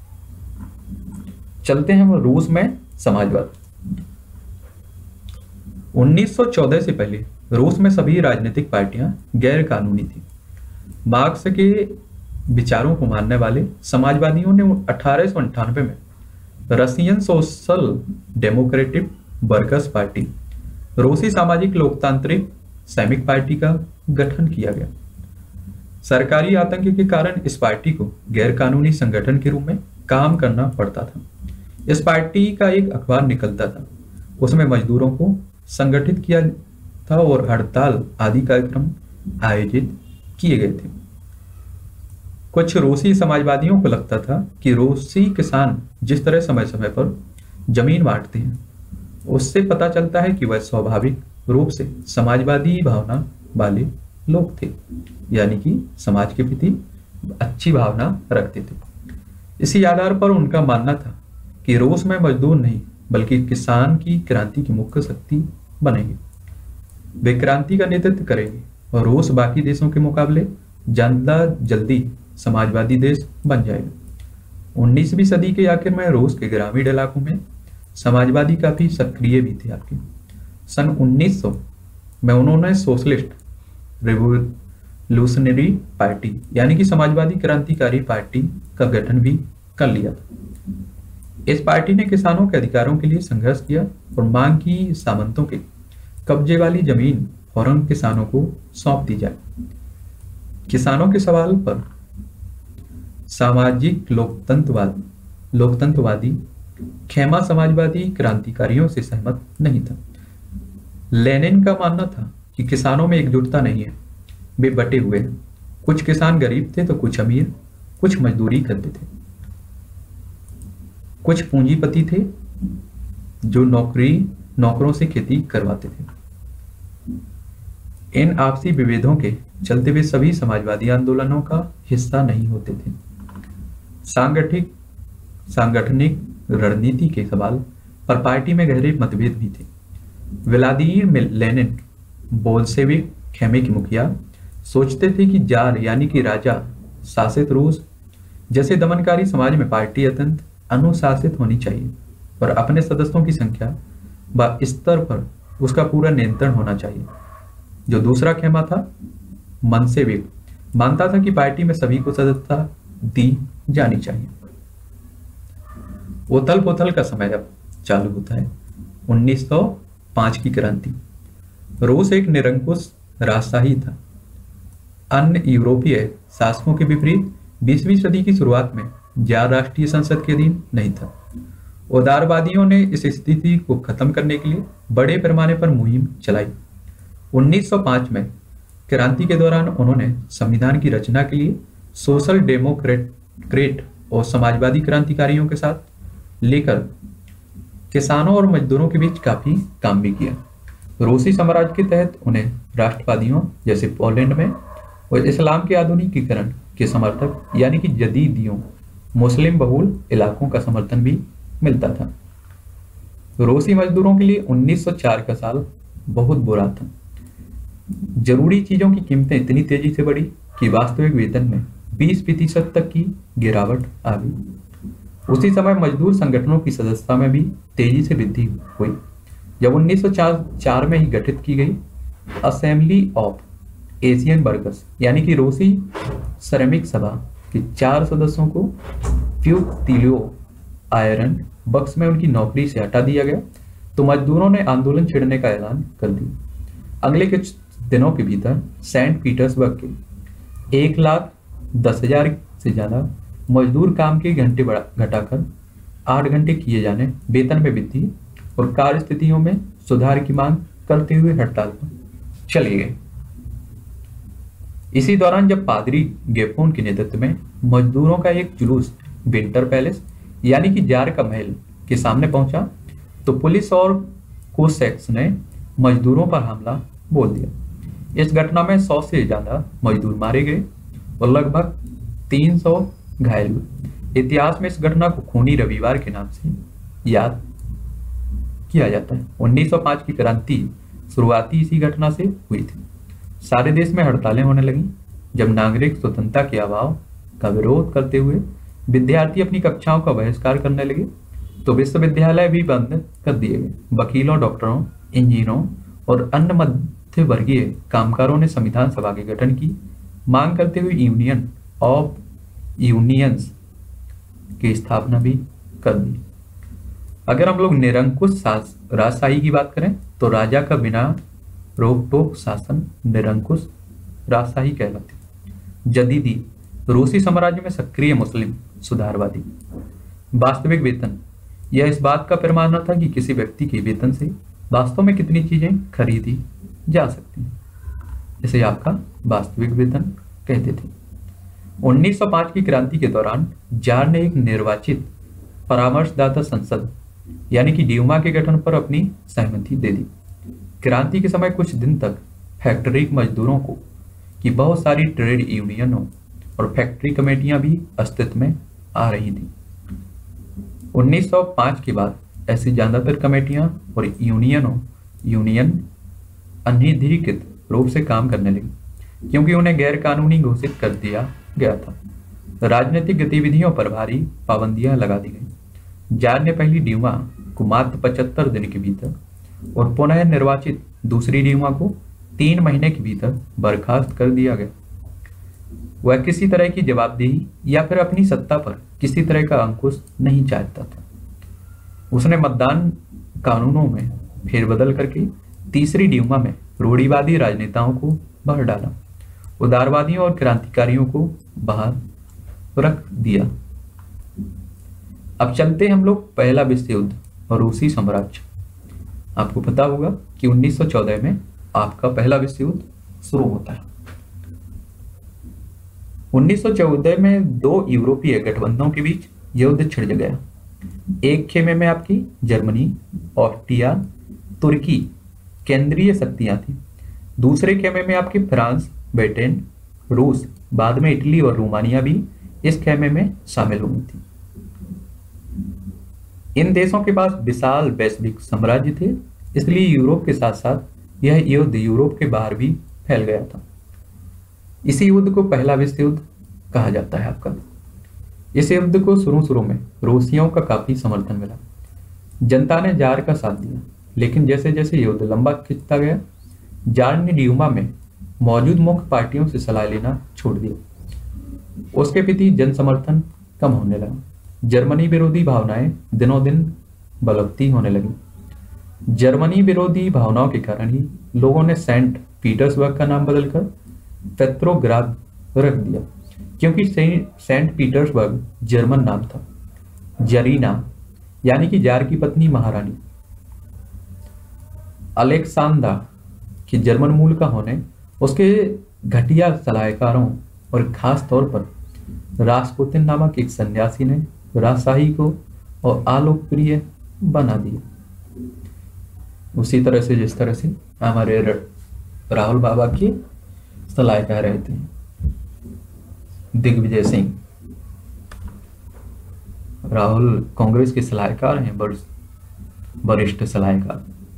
चलते हैं वो रूस में समाजवाद। 1914 से पहले रूस में सभी राजनीतिक पार्टियां गैर कानूनी थी। मार्क्स के विचारों को मानने वाले समाजवादियों ने 1898 में Russian Social Democratic Workers Party, रूसी सामाजिक लोकतांत्रिक सैनिक पार्टी का गठन किया गया। सरकारी आतंक के कारण इस पार्टी को गैर कानूनी संगठन के रूप में काम करना पड़ता था। इस पार्टी का एक अखबार निकलता था। उसमें मजदूरों को संगठित किया था और हड़ताल आदि कार्यक्रम आयोजित किए गए थे। कुछ रूसी समाजवादियों को लगता था कि रूसी किसान जिस तरह समय समय पर जमीन बांटते हैं, उससे पता चलता है कि वह स्वाभाविक रूप से समाजवादी भावना वाले लोग थे, यानी कि समाज के प्रति अच्छी भावना रखते थे। इसी आधार पर उनका मानना था कि रूस में मजदूर नहीं बल्कि किसान की क्रांति की मुख्य शक्ति बनेंगे। वे क्रांति का नेतृत्व करेंगे और रूस बाकी देशों के मुकाबले ज्यादा जल्दी समाजवादी देश बन जाएगा। 19वीं सदी के आखिर में रूस के ग्रामीण इलाकों में समाजवादी काफी सक्रिय भी थे। आपके सन 1900 में उन्होंने सोशलिस्ट रिवोल्यूशनरी पार्टी यानी कि समाजवादी क्रांतिकारी पार्टी का गठन भी कर लिया था। इस पार्टी ने किसानों के अधिकारों के लिए संघर्ष किया और मांग की सामंतों के कब्जे वाली जमीन फौरन किसानों को सौंप दी जाए। किसानों के सवाल पर सामाजिक लोकतंत्रवादी खेमा समाजवादी क्रांतिकारियों से सहमत नहीं था। लेनिन का मानना था कि किसानों में एकजुटता नहीं है, वे बटे हुए हैं। कुछ किसान गरीब थे तो कुछ अमीर, कुछ मजदूरी करते थे, कुछ पूंजीपति थे जो नौकरों से खेती करवाते थे। इन आपसी विभेदों के चलते वे सभी समाजवादी आंदोलनों का हिस्सा नहीं होते थे। सांगठनिक रणनीति के सवाल पर पार्टी में गहरे मतभेद भी थे। व्लादिमीर लेनिन बोल्शेविक खेमे के मुखिया सोचते थे कि जार यानी कि राजा शासित रूस जैसे दमनकारी समाज में पार्टी अत्यंत अनुशासित होनी चाहिए और अपने सदस्यों की संख्या व स्तर पर उसका पूरा नियंत्रण होना चाहिए। जो दूसरा खेमा था मनसेविक मानता था कि पार्टी में सभी को सदस्यता दी जानी चाहिए। उथल पुथल का समय अब चालू होता है। 1905 की क्रांति। रूस एक निरंकुश राजशाही था। अन्य यूरोपीय शासकों के विपरीत 20वीं सदी की शुरुआत में जार राष्ट्रीय संसद के अधीन नहीं था। उदारवादियों ने इस स्थिति को खत्म करने के लिए बड़े पैमाने पर मुहिम चलाई। 1905 में क्रांति के दौरान उन्होंने संविधान की रचना के लिए सोशल डेमोक्रेट और समाजवादी क्रांतिकारियों के साथ लेकर किसानों और मजदूरों के बीच काफी काम भी किया। रूसी साम्राज्य के तहत उन्हें राष्ट्रवादियों जैसे पोलैंड में और इस्लाम के आधुनिकीकरण के समर्थक यानी कि जदीदियों मुस्लिम बहुल इलाकों का समर्थन भी मिलता था। रूसी मजदूरों के लिए 1904 का साल बहुत बुरा था। जरूरी चीजों की कीमतें इतनी तेजी से बढ़ी कि वास्तविक वेतन में 20% तक की गिरावट आ गई। उसी समय मजदूर संगठनों की सदस्यता में भी तेजी से वृद्धि हुई। जब 1904 में ही गठित की गई असेंबली ऑफ एशियन वर्कर्स यानी कि रूसी श्रमिक सभा के 4 सदस्यों को फ्यूतिलियो आयरन बक्स में उनकी नौकरी से हटा दिया गया, तो मजदूरों ने आंदोलन छेड़ने का ऐलान कर दिया। अगले कुछ दिनों के भीतर सेंट पीटर्सबर्ग के 1,10,000 से ज्यादा मजदूर काम के घंटे घटाकर 8 घंटे किए जाने, वेतन में वृद्धि और कार्य स्थितियों में सुधार की मांग करते हुए हड़ताल पर चले गए। इसी दौरान जब पादरी गेफोन के नेतृत्व में मजदूरों का एक जुलूस विंटर पैलेस यानी कि जार का महल के सामने पहुंचा, तो पुलिस और कोसैक्स ने मजदूरों पर हमला बोल दिया। इस घटना में 100 से ज्यादा मजदूर मारे गए और लगभग 300 घायल हुए। इतिहास में इस घटना को खूनी रविवार के नाम से याद किया जाता है। 1905 की क्रांति शुरुआती इसी घटना से हुई थी। सारे देश में हड़तालें होने लगी। जब नागरिक स्वतंत्रता के अभाव का विरोध करते हुए विद्यार्थी अपनी कक्षाओं का बहिष्कार करने लगे, तो विश्वविद्यालय भी बंद कर दिए गए। वकीलों, डॉक्टरों, इंजीनियरों और अन्य मध्य वर्गीय कामगारों ने संविधान सभा के गठन की मांग करते हुए यूनियन ऑफ यूनियंस की स्थापना भी कर दी। अगर हम लोग निरंकुश राजशाही की बात करें तो राजा का बिना रोक टोक शासन निरंकुश राजशाही कहलाती। जदीदी रूसी साम्राज्य में सक्रिय मुस्लिम सुधारवादी। वास्तविक वेतन यह इस बात का पैमाना था कि किसी व्यक्ति के वेतन से वास्तव में कितनी चीजें खरीदी जा सकती हैं। इसे आपका वास्तविक वेतन कहते थे। 1905 की क्रांति के दौरान जार ने एक निर्वाचित परामर्शदाता संसद यानी कि ड्यूमा के गठन पर अपनी सहमति दे दी। क्रांति के समय कुछ दिन तक फैक्ट्री मजदूरों को की बहुत सारी ट्रेड यूनियनों और फैक्ट्री कमेटियां भी अस्तित्व में आ रही थी। 1905 के बाद ऐसी ज्यादातर कमेटियां और यूनियन अनधिकृत रूप से काम करने लगी क्योंकि उन्हें गैर कानूनी घोषित कर दिया गया था। राजनीतिक गतिविधियों पर भारी पाबंदियां लगा दी गई। जार ने पहली ड्यूमा को मात्र 75 दिन के भीतर और पुनः निर्वाचित दूसरी ड्यूमा को 3 महीने के भीतर बर्खास्त कर दिया गया। वह किसी तरह की जवाबदेही या फिर अपनी सत्ता पर किसी तरह का अंकुश नहीं चाहता था। उसने मतदान कानूनों में फेरबदल करके तीसरी ड्यूमा में रूढ़िवादी राजनेताओं को भर डाला, उदारवादियों और क्रांतिकारियों को बाहर रख दिया। अब चलते हम लोग पहला विश्व युद्ध और रूसी साम्राज्य। आपको पता होगा कि 1914 में आपका पहला विश्व युद्ध शुरू होता है। 1914 में 2 यूरोपीय गठबंधनों के बीच युद्ध छिड़ गया। एक खेमे में आपकी जर्मनी, ऑस्ट्रिया, तुर्की केंद्रीय शक्तियां थी। दूसरे खेमे में आपकी फ्रांस, ब्रिटेन, रूस, बाद में इटली और रोमानिया भी इस खेमे में शामिल हुई थी। इन देशों के पास विशाल वैश्विक साम्राज्य थे, इसलिए यूरोप के साथ साथ यह युद्ध यूरोप के बाहर भी फैल गया था। इसी युद्ध को पहला विश्व युद्ध कहा जाता है आपका। इस युद्ध को शुरू में रूसियों का काफी समर्थन मिला। जनता ने जार का साथ दिया, लेकिन जैसे जैसे युद्ध लंबा खिंचता गया, जार ने ड्यूमा में मौजूद मुख्य पार्टियों से सलाह लेना छोड़ दिया। उसके प्रति जन समर्थन कम होने लगा। जर्मनी विरोधी भावनाएं दिनों दिन बलवती होने लगी। जर्मनी विरोधी भावनाओं के कारण ही लोगों ने सेंट पीटर्सबर्ग का नाम बदलकर पेट्रोग्राद रख दिया, क्योंकि सेंट पीटर्सबर्ग जर्मन नाम था। जरीना यानी कि जार की पत्नी महारानी अलेक्सांद्रा के जर्मन मूल का होने, उसके घटिया सलाहकारों और खास तौर पर रासपुतिन नामक एक सन्यासी ने राजशाही को और अलोकप्रिय बना दिया। उसी तरह से जिस तरह से हमारे राहुल बाबा की सलाहकार रहे थे दिग्विजय सिंह। राहुल कांग्रेस के सलाहकार हैं, वरिष्ठ सलाहकार।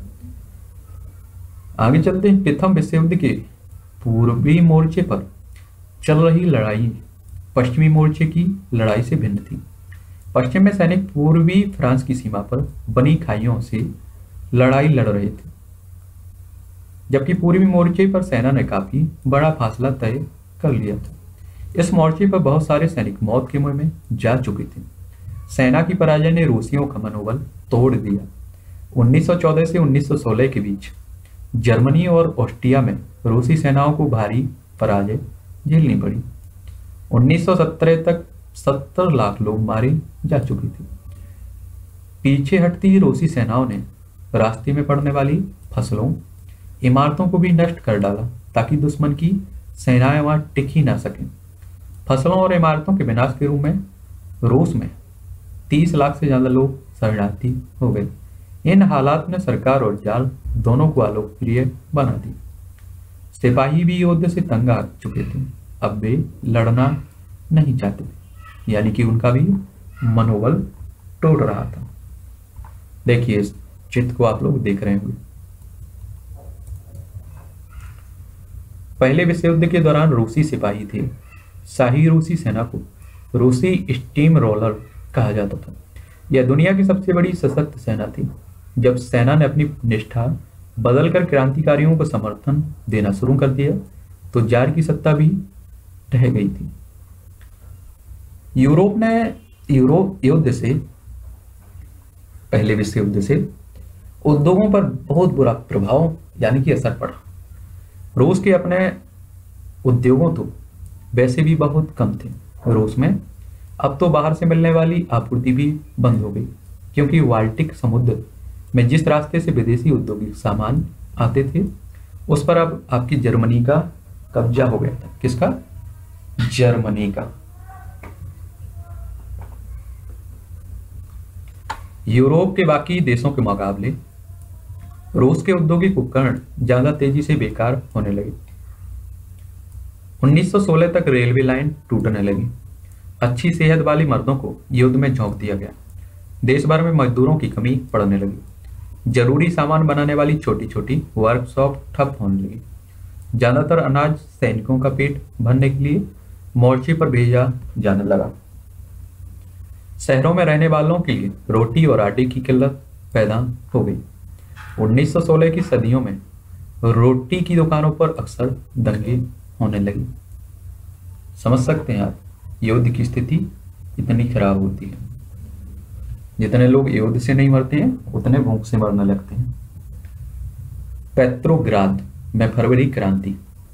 आगे चलते हैं। प्रथम विश्व युद्ध के पूर्वी मोर्चे पर चल रही लड़ाई पश्चिमी मोर्चे की लड़ाई से भिन्न थी। पश्चिम में सैनिक पूर्वी फ्रांस की सीमा पर बनी खाइयों से लड़ाई लड़ रहे थे, जबकि पूर्वी मोर्चे पर सेना ने काफी बड़ा फासला तय कर लिया था। इस मोर्चे पर बहुत सारे सैनिक मौत के मुंह में जा चुके थे। सेना की पराजय ने रूसियों का मनोबल तोड़ दिया। 1914 से 1916 के बीच जर्मनी और ऑस्ट्रिया में रूसी सेनाओं को भारी पराजय झेलनी पड़ी। 1917 तक 70 लाख लोग मारे जा चुके थे। पीछे हटती रूसी सेनाओं ने रास्ते में पड़ने वाली फसलों, इमारतों को भी नष्ट कर डाला ताकि दुश्मन की सेनाएं वहां टिक ही ना सकें। फसलों और इमारतों के विनाश के रूप में रूस में 30 लाख से ज्यादा लोग शरणार्थी हो गए। इन हालात ने सरकार और जार दोनों को अलोकप्रिय बना दी। सिपाही भी युद्ध से तंग आ चुके थे, अब वे लड़ना नहीं चाहते थे, यानी कि उनका भी मनोबल टूट रहा था। देखिए इस चित्र को आप लोग देख रहे होंगे। पहले विश्व युद्ध के दौरान रूसी सिपाही थे। शाही रूसी सेना को रूसी स्टीम रोलर कहा जाता था। यह दुनिया की सबसे बड़ी सशक्त सेना थी। जब सेना ने अपनी निष्ठा बदलकर क्रांतिकारियों को समर्थन देना शुरू कर दिया तो जार की सत्ता भी ढह गई थी। यूरोप युद्ध से पहले विश्व युद्ध से उद्योगों पर बहुत बुरा प्रभाव यानी कि असर पड़ा। रूस के अपने उद्योगों तो वैसे भी बहुत कम थे। रूस में अब तो बाहर से मिलने वाली आपूर्ति भी बंद हो गई, क्योंकि बाल्टिक समुद्र में जिस रास्ते से विदेशी औद्योगिक सामान आते थे उस पर अब आपकी जर्मनी का कब्जा हो गया था। किसका? जर्मनी का। यूरोप के बाकी देशों के मुकाबले रूस के औद्योगिक उपकरण ज्यादा तेजी से बेकार होने लगे। 1916 तक रेलवे लाइन टूटने लगी। अच्छी सेहत वाले मर्दों को युद्ध में झोंक दिया गया। देश भर में मजदूरों की कमी पड़ने लगी। जरूरी सामान बनाने वाली छोटी छोटी वर्कशॉप ठप होने लगी। ज्यादातर अनाज सैनिकों का पेट भरने के लिए मोर्चे पर भेजा जाने लगा। शहरों में रहने वालों के लिए रोटी और आटे की किल्लत पैदा हो गई। 1916 की सदियों में रोटी की दुकानों पर अक्सर दंगे होने लगे। समझ सकते हैं आप, युद्ध की स्थिति इतनी खराब होती है। जितने लोग युद्ध से नहीं मरते हैं उतने भूख से मरने लगते हैं। पेट्रोग्राद में फरवरी क्रांति।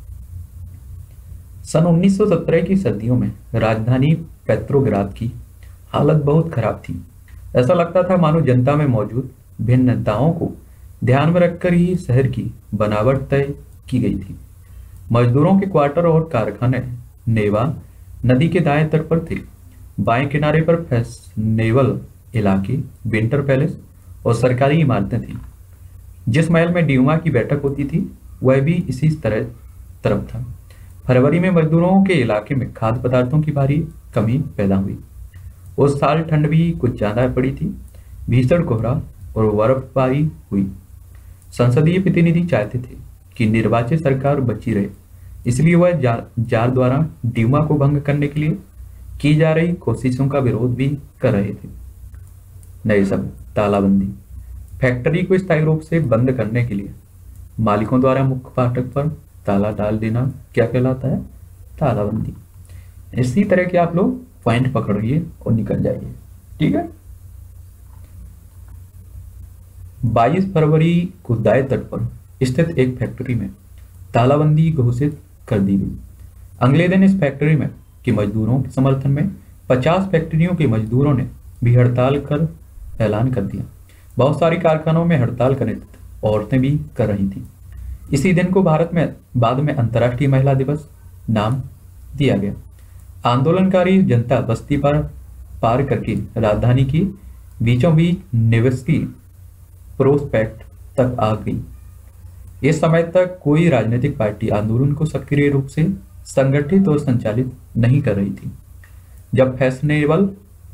सन 1917 की सर्दियों में राजधानी पेट्रोग्राद की हालत बहुत खराब थी। ऐसा लगता था मानो जनता में मौजूद भिन्नताओं को ध्यान में रखकर ही शहर की बनावट तय की गई थी। मजदूरों के क्वार्टर और कारखाने नेवा नदी के दाएं तट पर थे। बाएं किनारे पर फैशनेबल इलाके, विंटर पैलेस और सरकारी इमारतें थीं। जिस महल में ड्यूमा की बैठक होती थी वह भी इसी तरफ था। फरवरी में मजदूरों के इलाके में खाद्य पदार्थों की भारी कमी पैदा हुई। उस साल ठंड भी कुछ ज्यादा पड़ी थी। भीषण कोहरा और बर्फबारी हुई। संसदीय प्रतिनिधि चाहते थे कि निर्वाचित सरकार बची रहे, इसलिए वह जार द्वारा ड्यूमा को भंग करने के लिए की जा रही कोशिशों का विरोध भी कर रहे थे। नए शब्द, तालाबंदी। फैक्ट्री को स्थायी रूप से बंद करने के लिए मालिकों द्वारा मुख्य फाटक पर ताला डाल देना क्या कहलाता है? तालाबंदी। इसी तरह के आप लोग पॉइंट पकड़िए और निकल जाइए, ठीक है। 22 फरवरी को दाएं तट पर स्थित एक फैक्ट्री में तालाबंदी घोषित कर दी गई। अगले दिन इस फैक्ट्री में के मजदूरों के समर्थन में 50 फैक्ट्रियों के मजदूरों ने भी हड़ताल कर ऐलान कर दिया। बहुत सारी कारखानों में हड़ताल करने औरतें भी कर रही थीं। इसी दिन को भारत में बाद में अंतर्राष्ट्रीय महिला दिवस नाम दिया गया। आंदोलनकारी जनता बस्ती पर पार करके राजधानी की बीचों बीच नेवेस्की प्रोस्पेक्ट तक आ गई। इस समय तक कोई राजनीतिक पार्टी आंदोलन को सक्रिय रूप से संगठित और संचालित नहीं कर रही थी। जब फैशनेबल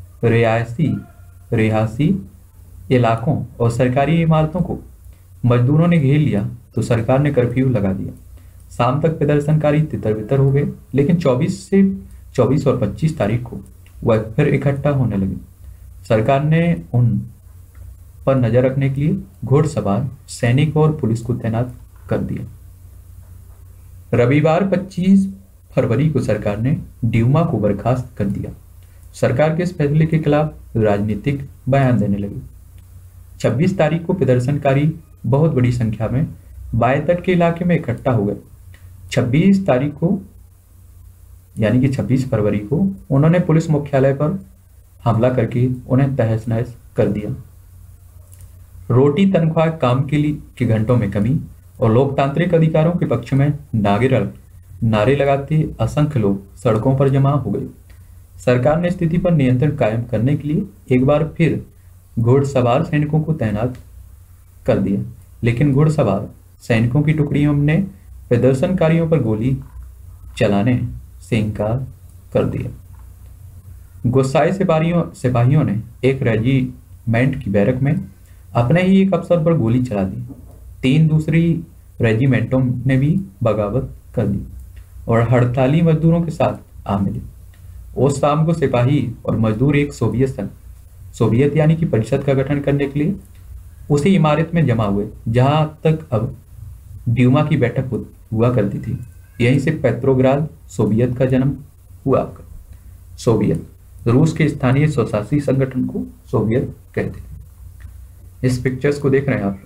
रिहायशी इलाकों और सरकारी इमारतों को मजदूरों ने घेर लिया तो सरकार ने कर्फ्यू लगा दिया। शाम तक प्रदर्शनकारी तितर बितर हो गए, लेकिन 24 और 25 तारीख को वह फिर इकट्ठा होने लगे। सरकार ने उन पर नजर रखने के लिए घुड़सवार सैनिक और पुलिस को तैनात कर दिया। रविवार 25 फरवरी को सरकार ने ड्यूमा को बर्खास्त कर दिया। सरकार के इस फैसले के खिलाफ राजनीतिक बयान देने लगे। 26 तारीख को प्रदर्शनकारी बहुत बड़ी संख्या में बाएं तट के इलाके में इकट्ठा हो गए। 26 तारीख को यानी कि 26 फरवरी को उन्होंने पुलिस मुख्यालय पर हमला करके उन्हें तहस नहस कर दिया। रोटी, तनख्वाह, काम के घंटों में कमी और लोकतांत्रिक अधिकारों के पक्ष में नारे लगाते असंख्य लोग सड़कों पर जमा हो गए। सरकार ने स्थिति पर नियंत्रण कायम करने के लिए एक बार फिर घुड़सवार सैनिकों को तैनात कर दिया, लेकिन घुड़सवार सैनिकों की टुकड़ियों ने प्रदर्शनकारियों पर गोली चलाने से इनकार कर दिया। गुस्साए सिपाहियों ने एक रेजिमेंट की बैरक में अपने ही एक अफसर पर गोली चला दी। 3 दूसरी रेजिमेंटों ने भी बगावत कर दी और हड़ताली मजदूरों के साथ आ मिले। उस शाम को सिपाही और मजदूर एक सोवियत यानी कि परिषद का गठन करने के लिए उसी इमारत में जमा हुए जहां तक अब ड्यूमा की बैठक हुआ करती थी। यहीं से पेट्रोग्राद सोवियत का जन्म हुआ। सोवियत रूस के स्थानीय स्वशासी संगठन को सोवियत कहते थे। इस पिक्चर्स को देख रहे हैं आप,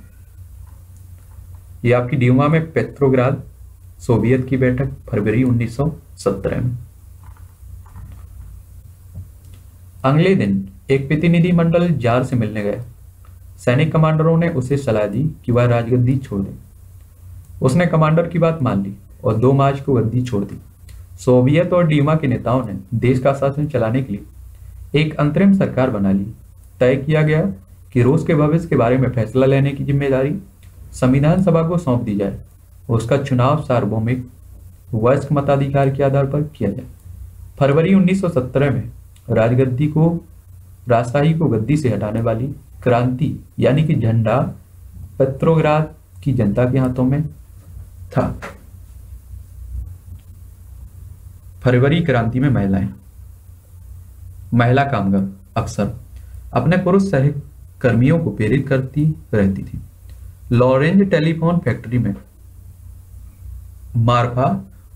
ये आपकी ड्यूमा में पेट्रोग्राद सोवियत की बैठक फरवरी 1917 में। अगले दिन एक प्रतिनिधि मंडल जार से मिलने गया। सैनिक कमांडरों ने उसे सलाह दी कि वह राजगद्दी छोड़ दे। उसने कमांडर की बात मान ली और 2 मार्च को गद्दी छोड़ दी। सोवियत और डीमा के नेताओं ने देश का शासन चलाने के लिए एक अंतरिम सरकार बना ली। तय किया गया कि रूस के भविष्य के बारे में फैसला लेने की जिम्मेदारी संविधान सभा को सौंप दी जाए। उसका चुनाव सार्वभौमिक वयस्क मताधिकार के आधार पर किया जाए। फरवरी 1917 में राजशाही को गद्दी से हटाने वाली क्रांति यानी कि झंडा पेट्रोग्राद की जनता के हाथों में था। फरवरी क्रांति में महिला कामगार अक्सर अपने पुरुष सहकर्मियों को प्रेरित करती रहती थी। लॉरेंज टेलीफोन फैक्ट्री में मार्फा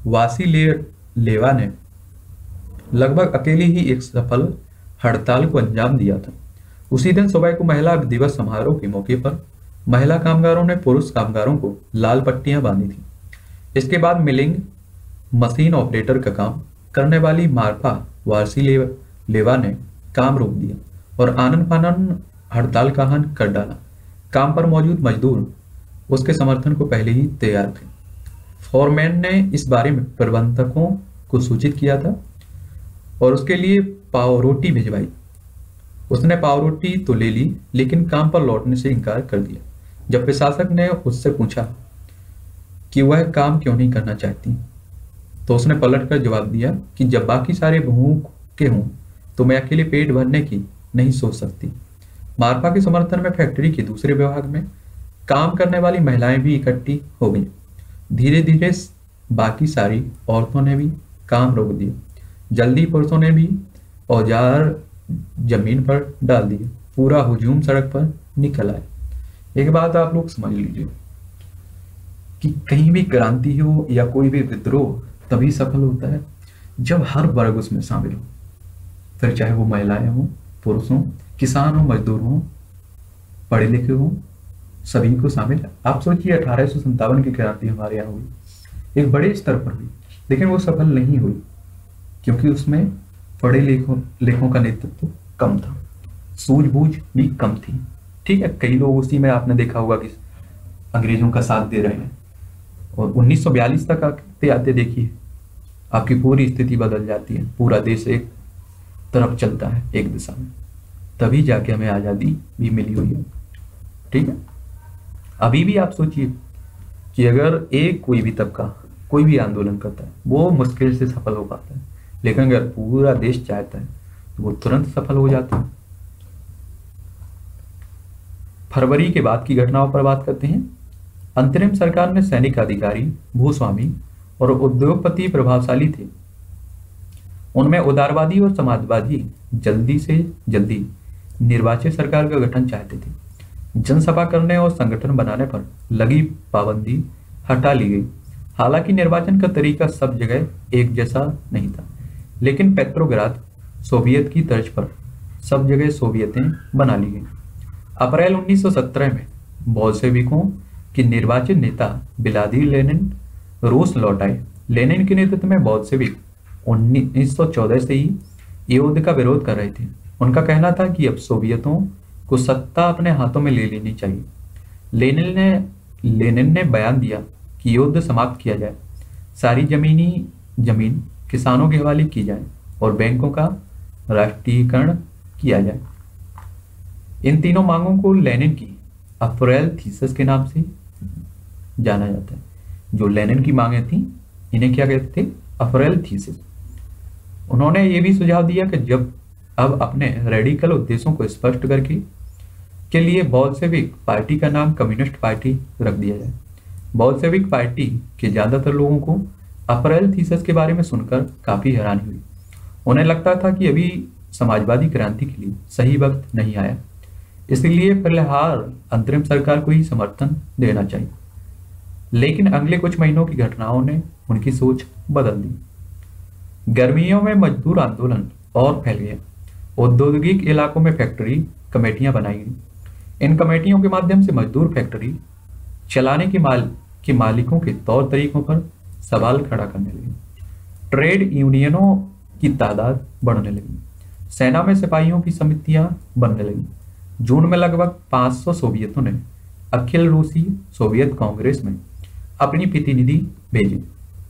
वासिलेवा ने लगभग अकेली ही एक सफल हड़ताल को अंजाम दिया था। उसी दिन सुबह को महिला दिवस समारोह के मौके पर महिला कामगारों ने पुरुष कामगारों को लाल पट्टियां बांधी थी। इसके बाद मिलिंग मशीन ऑपरेटर का काम करने वाली मार्फा वासिलेवा ने काम रोक दिया और आनन फानन हड़ताल का आह्वान कर डाला। काम पर मौजूद मजदूर उसके समर्थन को पहले ही तैयार थे। फॉरमैन ने इस बारे में प्रबंधकों को सूचित किया था और उसके लिए पाव रोटी भिजवाई। उसने पाव रोटी तो ले ली, लेकिन काम पर लौटने से इनकार कर दिया। जब प्रशासक ने उससे पूछा कि वह काम क्यों नहीं करना चाहती, तो उसने पलटकर जवाब दिया कि जब बाकी सारे भूखे हों तो मैं अकेले पेट भरने की नहीं सोच सकती। मार्फा के समर्थन में फैक्ट्री के दूसरे विभाग में काम करने वाली महिलाएं भी इकट्ठी हो गईं। धीरे धीरे बाकी सारी औरतों ने भी काम रोक दिया। जल्दी पुरुषों ने भी औजार जमीन पर डाल दिए। पूरा हुजूम सड़क पर निकल आए। एक बात आप लोग समझ लीजिए कि कहीं भी क्रांति हो या कोई भी विद्रोह तभी सफल होता है जब हर वर्ग उसमें शामिल हो, फिर चाहे वो महिलाएं हों, पुरुष हों, किसान हो, मजदूर हों, पढ़े लिखे हों, सभी को शामिल है। आप सोचिए 1857 की क्रांति हमारे यहाँ हुई, एक बड़े स्तर पर हुई, लेकिन वो सफल नहीं हुई क्योंकि उसमें पढ़े लेखों का नेतृत्व कम था, सूझबूझ भी कम थी। ठीक है, कई लोग उसी में आपने देखा होगा कि अंग्रेजों का साथ दे रहे हैं और 1942 तक आते आते देखिए आपकी पूरी स्थिति बदल जाती है। पूरा देश एक तरफ चलता है, एक दिशा में, तभी जाके हमें आजादी भी मिली हुई है। ठीक है, अभी भी आप सोचिए कि अगर एक कोई भी तबका कोई भी आंदोलन करता है वो मुश्किल से सफल हो पाता है, लेकिन अगर पूरा देश चाहता है तो वो तुरंत सफल हो जाता है। फरवरी के बाद की घटनाओं पर बात करते हैं। अंतरिम सरकार में सैनिक अधिकारी, भूस्वामी और उद्योगपति प्रभावशाली थे। उनमें उदारवादी और समाजवादी जल्दी से जल्दी निर्वाचित सरकार का गठन चाहते थे। जनसभा करने और संगठन बनाने पर लगी पाबंदी हटा ली गई। हालांकि निर्वाचन का तरीका सब जगह एक जैसा नहीं था, लेकिन पेट्रोग्राद सोवियत की तर्ज पर सब जगह सोवियतें बना ली गई। अप्रैल 1917 में बोल्शेविकों के निर्वाचित नेता व्लादिमीर लेनिन रूस लौट आए। लेनिन के नेतृत्व में बोल्शेविक 1914 से ही युद्ध का विरोध कर रहे थे। उनका कहना था कि अब सोवियतों को सत्ता अपने हाथों में ले लेनी चाहिए। लेनिन ने बयान दिया कि युद्ध समाप्त किया जाए, सारी जमीन किसानों के हवाले की जाए और बैंकों का राष्ट्रीयकरण किया जाए। इन तीनों मांगों को लेनिन की अप्रैल थीसिस के नाम से जाना जाता है। जो लेनिन की मांगे थी इन्हें क्या कहते थे? April thesis. उन्होंने ये भी सुझाव दिया कि जब अब अपने रेडिकल उद्देश्यों को स्पष्ट करके के लिए बोल्शेविक पार्टी का नाम कम्युनिस्ट पार्टी रख दिया जाए। बोल्शेविक पार्टी के ज्यादातर लोगों को अप्रैल थीसिस के बारे में सुनकर काफी हैरानी हुई। उन्हें लगता था कि अभी समाजवादी क्रांति के लिए सही वक्त नहीं आया, इसलिए फिलहाल अंतरिम सरकार को ही समर्थन देना चाहिए। लेकिन अगले कुछ महीनों की घटनाओं ने उनकी सोच बदल दी। गर्मियों में मजदूर आंदोलन और फैल गया। औद्योगिक इलाकों में फैक्ट्री कमेटियां बनाई गई। इन कमेटियों के माध्यम से मजदूर फैक्ट्री चलाने के मालिकों के तौर तरीकों पर सवाल खड़ा करने लगे। ट्रेड यूनियनों की तादाद बढ़ने लगी। सेना में सिपाहियों की समितियां बनने लगी। जून में लगभग 500 सोवियतों ने अखिल रूसी सोवियत कांग्रेस में अपनी प्रतिनिधि भेजे।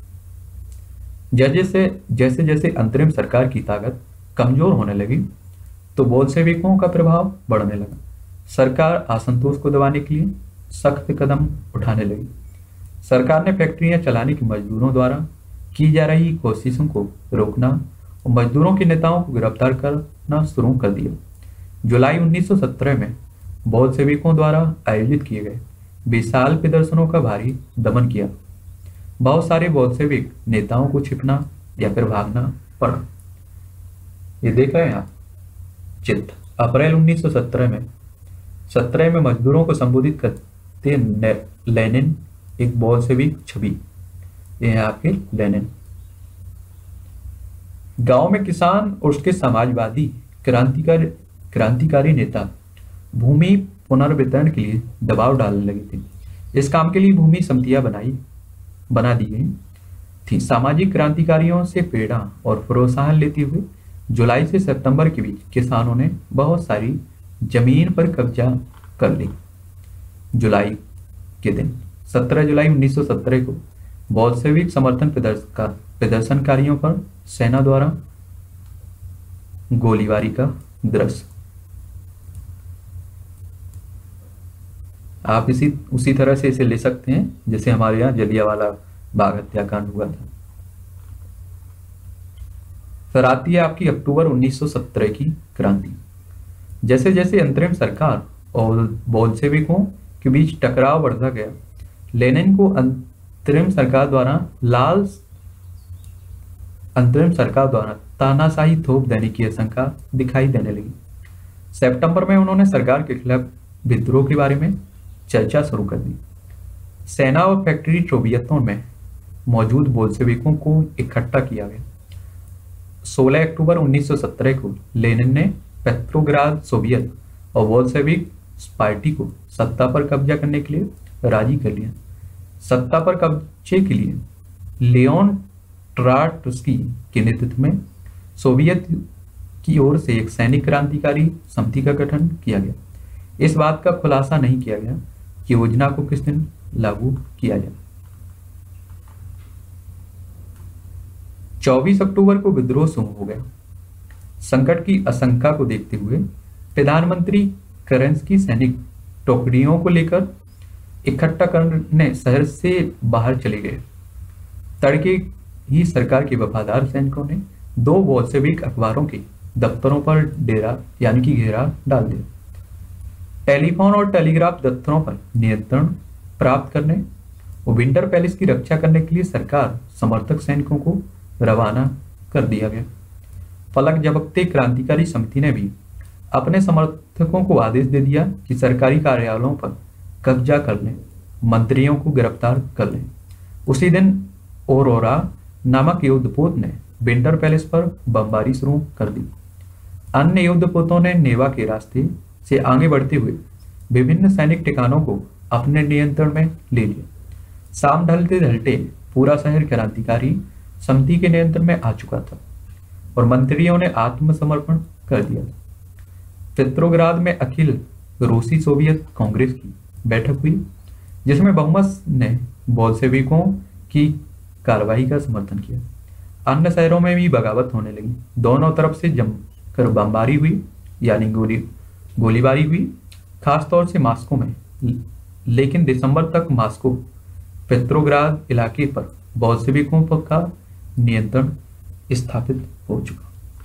जैसे जैसे अंतरिम सरकार की ताकत कमजोर होने लगी तो बोल्शेविकों का प्रभाव बढ़ने लगा। सरकार असंतोष को दबाने के लिए सख्त कदम उठाने लगी। सरकार ने फैक्ट्रियां चलाने के मजदूरों द्वारा की जा रही कोशिशों को रोकना और मजदूरों के नेताओं को गिरफ्तार करना शुरू कर दिया। जुलाई 1917 में बोल्शेविकों द्वारा आयोजित किए गए विशाल प्रदर्शनों का भारी दमन किया। बहुत सारे बोल्शेविक नेताओं को छिपना या फिर भागना पड़ा। ये देख रहे हैं आप चित्र। अप्रैल 1917 में मजदूरों को संबोधित करते लेनिन एक बोल्शेविक छवि। ये है आपके लेनिन। गांव में किसान और उसके समाजवादी क्रांतिकारी नेता भूमि पुनर्वितरण के लिए दबाव डालने लगे थे। इस काम के लिए भूमि समितियां बना दी गई थी। सामाजिक क्रांतिकारियों से प्रेरणा और प्रोत्साहन लेते हुए जुलाई से सितंबर के बीच किसानों ने बहुत सारी जमीन पर कब्जा कर ली। जुलाई के दिन 17 जुलाई 1917 को बोल्शेविक समर्थन प्रदर्शनकारियों पर सेना द्वारा गोलीबारी का दृश्य। आप उसी तरह से इसे ले सकते हैं जैसे हमारे यहाँ जलियांवाला बाग हत्याकांड हुआ था। फिर आती है आपकी अक्टूबर 1917 की क्रांति। जैसे जैसे अंतरिम सरकार और बोल्शेविकों के बीच टकराव बढ़ता गया, लेनिन को अंतरिम सरकार द्वारा तानाशाही थोप देने की आशंका दिखाई देने लगी। सितंबर में उन्होंने सरकार के खिलाफ विद्रोह के बारे में चर्चा शुरू कर दी। सेना और फैक्ट्री सोवियतों में मौजूद बोल्शेविकों को इकट्ठा किया गया। 16 अक्टूबर 1917 को लेनिन ने पेट्रोग्राद सोवियत और बोल्शेविक पार्टी को सत्ता पर कब्जा करने के लिए राजी कर लिया। सत्ता पर कब्जे के लिए लियोन ट्राटस्की के नेतृत्व में सोवियत की ओर से एक सैनिक क्रांतिकारी समिति का गठन किया गया। इस बात का खुलासा नहीं किया गया कि योजना को किस दिन लागू किया जाए। 24 अक्टूबर को विद्रोह शुरू हो गया। संकट की आशंका को देखते हुए प्रधानमंत्री केरेंस्की सैनिक टुकड़ियों को लेकर इकट्ठा करने शहर से बाहर चले गए। तड़के ही सरकार के वफादार सैनिकों ने 2 बोल्शेविक अखबारों के दफ्तरों पर डेरा यानी कि घेरा डाल दिया। टेलीफोन और टेलीग्राफ दफ्तरों पर नियंत्रण प्राप्त करने और विंटर पैलेस की रक्षा करने के लिए सरकार समर्थक सैनिकों को रवाना कर दिया गया। पलक झपकते क्रांतिकारी समिति ने भी अपने समर्थकों को आदेश दे दिया कि सरकारी कार्यालयों पर कब्जा कर लें, मंत्रियों को गिरफ्तार कर लें। उसी दिन औरोरा नामक युद्धपोत ने विंटर पैलेस पर बमबारी शुरू कर दी। अन्य युद्धपोतों ने नेवा के रास्ते से आगे बढ़ते हुए विभिन्न सैनिक ठिकानों को अपने नियंत्रण में ले लिया। शाम ढलते ढलते पूरा शहर क्रांतिकारी समिति के नियंत्रण में आ चुका था और मंत्रियों ने आत्मसमर्पण कर दिया था। पेट्रोग्राद में अखिल रूसी सोवियत कांग्रेस की बैठक हुई जिसमें बहुमत ने बोल्शेविकों की कार्रवाई का समर्थन किया। अन्य शहरों में भी बगावत होने लगी। दोनों तरफ से जमकर बमबारी हुई यानी गोलीबारी हुई, खासतौर से मॉस्को में। लेकिन दिसंबर तक मॉस्को पेट्रोग्राद इलाके पर बोल्शेविकों का नियंत्रण स्थापित हो चुका।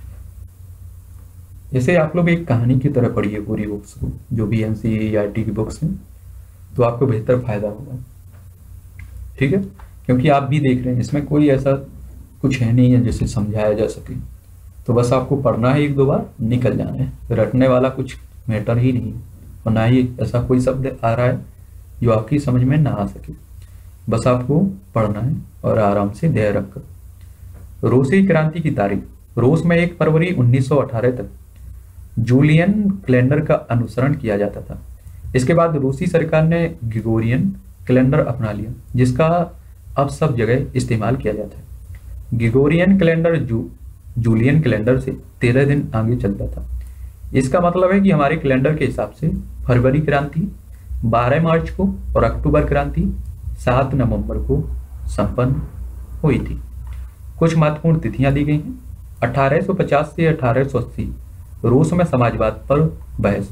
जैसे आप लोग एक कहानी की तरह पढ़िए पूरी बुक्स को, जो भी एनसीईआरटी की बुक्स हैं, तो आपको बेहतर फायदा होगा। ठीक है, क्योंकि आप भी देख रहे हैं इसमें कोई ऐसा कुछ है नहीं है जिसे समझाया जा सके। तो बस आपको पढ़ना है, 1-2 बार निकल जाना है। रटने वाला कुछ मैटर ही नहीं, और ना ही ऐसा कोई शब्द आ रहा है जो आपकी समझ में ना आ सके। बस आपको पढ़ना है और आराम से धैर्य रखकर। रूसी क्रांति की तारीख। रूस में 1 फरवरी 1918 तक जूलियन कैलेंडर का अनुसरण किया जाता था। इसके बाद रूसी सरकार ने ग्रिगोरियन कैलेंडर अपना लिया, जिसका अब सब जगह इस्तेमाल किया जाता है। ग्रिगोरियन कैलेंडर जूलियन कैलेंडर से 13 दिन आगे चलता था। इसका मतलब है कि हमारे कैलेंडर के हिसाब से फरवरी क्रांति 12 मार्च को और अक्टूबर क्रांति 7 नवंबर को संपन्न हुई थी। कुछ महत्वपूर्ण तिथियां दी गई हैं। 1850 से 1880 रूस में समाजवाद पर बहस।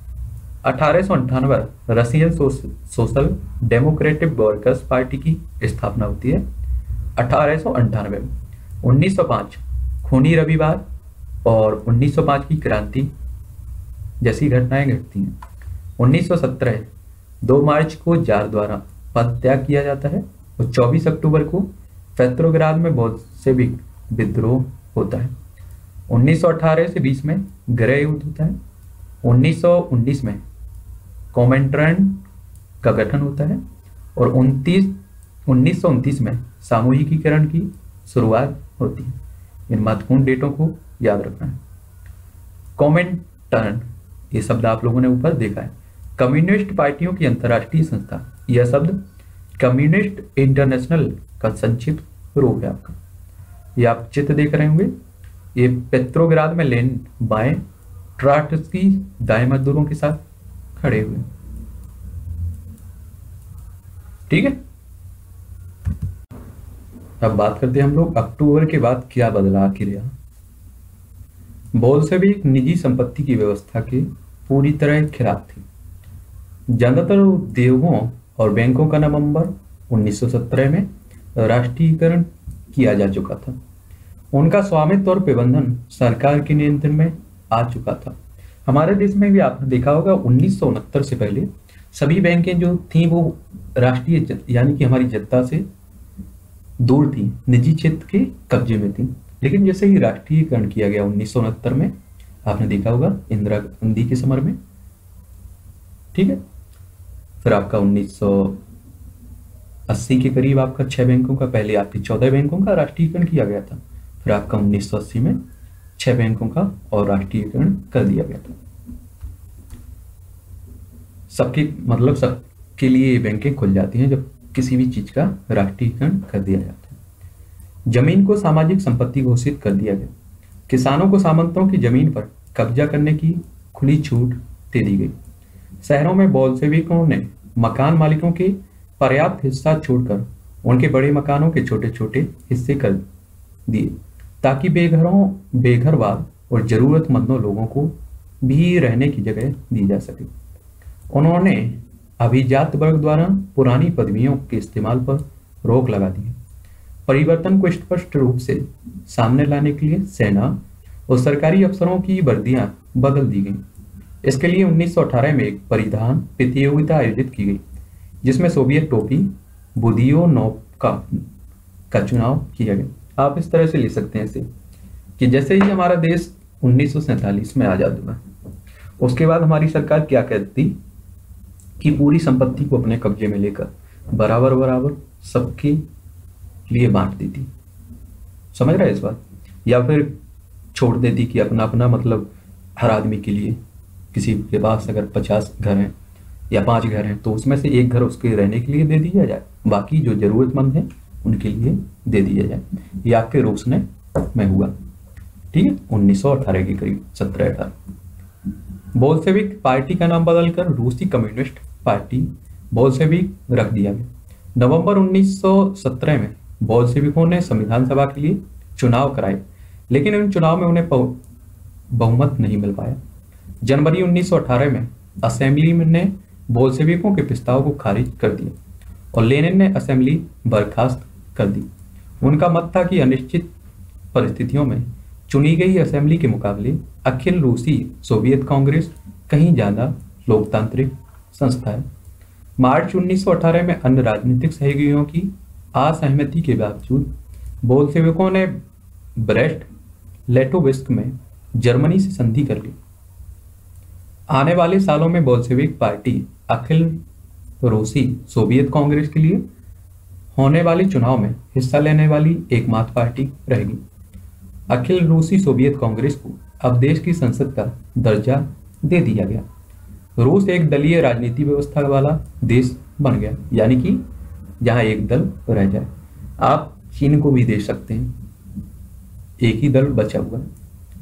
1898 Russian Social Democratic Workers Party की स्थापना होती है। 1898 में 1905 खूनी रविवार और 1905 की क्रांति जैसी घटनाएं घटती हैं। 1917 2 मार्च को जार द्वारा पद त्याग किया जाता है और 24 अक्टूबर को पेट्रोग्राद में बोल्शेविक विद्रोह होता है। 1918 से 20 में गृह युद्ध होता है। 1919 में कॉमेंट्रेन का गठन होता है और 1929 में सामूहिकीकरण की शुरुआत होती है। इन महत्वपूर्ण डेटों को याद रखना है। कॉमेंट्रेन, ये शब्द आप लोगों ने ऊपर देखा है। कम्युनिस्ट पार्टियों की अंतर्राष्ट्रीय संस्था। यह शब्द कम्युनिस्ट इंटरनेशनल का संक्षिप्त रूप है आपका। ये आप चित्र देख रहे होंगे। ये पेट्रोग्राद में लेनिन बाएं, ट्रॉट्स्की दाएं मजदूरों के साथ खड़े हुए। ठीक है, अब बात करते हैं हम लोग अक्टूबर के बाद क्या बदला आखिर यहाँ। बोल्शेविक निजी संपत्ति की व्यवस्था के पूरी तरह खिलाफ थी। ज्यादातर उद्योगों और बैंकों का नवंबर 1917 में राष्ट्रीयकरण किया जा चुका था। उनका स्वामित्व और प्रबंधन सरकार के नियंत्रण में आ चुका था। हमारे देश में भी आपने देखा होगा 1969 से पहले सभी बैंकें जो थी वो राष्ट्रीय यानी कि हमारी जनता से दूर थी, निजी क्षेत्र के कब्जे में थी। लेकिन जैसे ही राष्ट्रीयकरण किया गया 1969 में, आपने देखा होगा इंदिरा गांधी के समय में, ठीक है। फिर आपका 1980 के करीब आपका 6 बैंकों का, पहले आपकी 14 बैंकों का राष्ट्रीयकरण किया गया था। फिर आपका 1980 में 6 बैंकों का और राष्ट्रीयकरण कर दिया गया था। सबके लिए ये बैंकें खुल जाती हैं जब किसी भी चीज का राष्ट्रीयकरण कर दिया जाता है। जमीन को सामाजिक संपत्ति घोषित कर दिया गया। किसानों को सामंतों की जमीन पर कब्जा करने की खुली छूट दे दी गई। शहरों में बोल्शेविकों ने मकान मालिकों के पर्याप्त हिस्सा छोड़कर उनके बड़े मकानों के छोटे छोटे हिस्से कर दिए ताकि बेघरवाद और जरूरतमंदों लोगों को भी रहने की जगह दी जा सके। उन्होंने अभिजात वर्ग द्वारा पुरानी पदवियों के इस्तेमाल पर रोक लगा दी। परिवर्तन को स्पष्ट रूप से सामने लाने के लिए सेना और सरकारी अफसरों की वर्दियां बदल दी गई। इसके लिए 1918 में एक परिधान प्रतियोगिता आयोजित की गई जिसमें सोवियत टोपी बुदियोनोव का चुनाव किया गया। आप इस तरह से ले सकते हैं इसे कि जैसे ही हमारा देश 1947 में आजाद हुआ, उसके बाद हमारी सरकार क्या कहती कि पूरी संपत्ति को अपने कब्जे में लेकर बराबर बराबर सबके लिए बांट देती। समझ रहे हैं इस बात? या फिर छोड़ देती कि अपना अपना, मतलब हर आदमी के लिए, किसी के पास अगर 50 घर हैं या 5 घर हैं तो उसमें से एक घर उसके रहने के लिए दे दिया जाए, बाकी जो जरूरतमंद हैं उनके लिए दे दिया जाए। ये आपके रूस में हुआ, ठीक है, 1918 के करीब 17-18। बोल्शेविक पार्टी का नाम बदलकर रूसी कम्युनिस्ट पार्टी बोल्शेविक रख दिया गया। नवंबर 1917 में बोल्शेविकों ने संविधान सभा के लिए चुनाव कराए, लेकिन इन चुनाव में उन्हें बहुमत नहीं मिल पाया। जनवरी 1918 में असेंबली ने बोल्शेविकों के प्रस्ताव को खारिज कर दिया और लेनिन ने असेंबली बर्खास्त कर दी। उनका मत था कि अनिश्चित परिस्थितियों में चुनी गई असेंबली के मुकाबले अखिल रूसी सोवियत कांग्रेस कहीं ज्यादा लोकतांत्रिक संस्था है। मार्च 1918 में अन्य राजनीतिक सहयोगियों की असहमति के बावजूद बोल्शेविकों ने ब्रेस्ट लेटोविस्क में जर्मनी से संधि कर ली। आने वाले सालों में बोल्शेविक पार्टी अखिल रूसी सोवियत कांग्रेस के लिए होने वाले चुनाव में हिस्सा लेने वाली एकमात्र पार्टी रहेगी। अखिल रूसी सोवियत कांग्रेस को अब देश की संसद का दर्जा दे दिया गया। रूस एक दलीय राजनीति व्यवस्था वाला देश बन गया, यानी कि जहां एक दल रह जाए। आप चीन को भी देख सकते हैं, एक ही दल बचा हुआ है।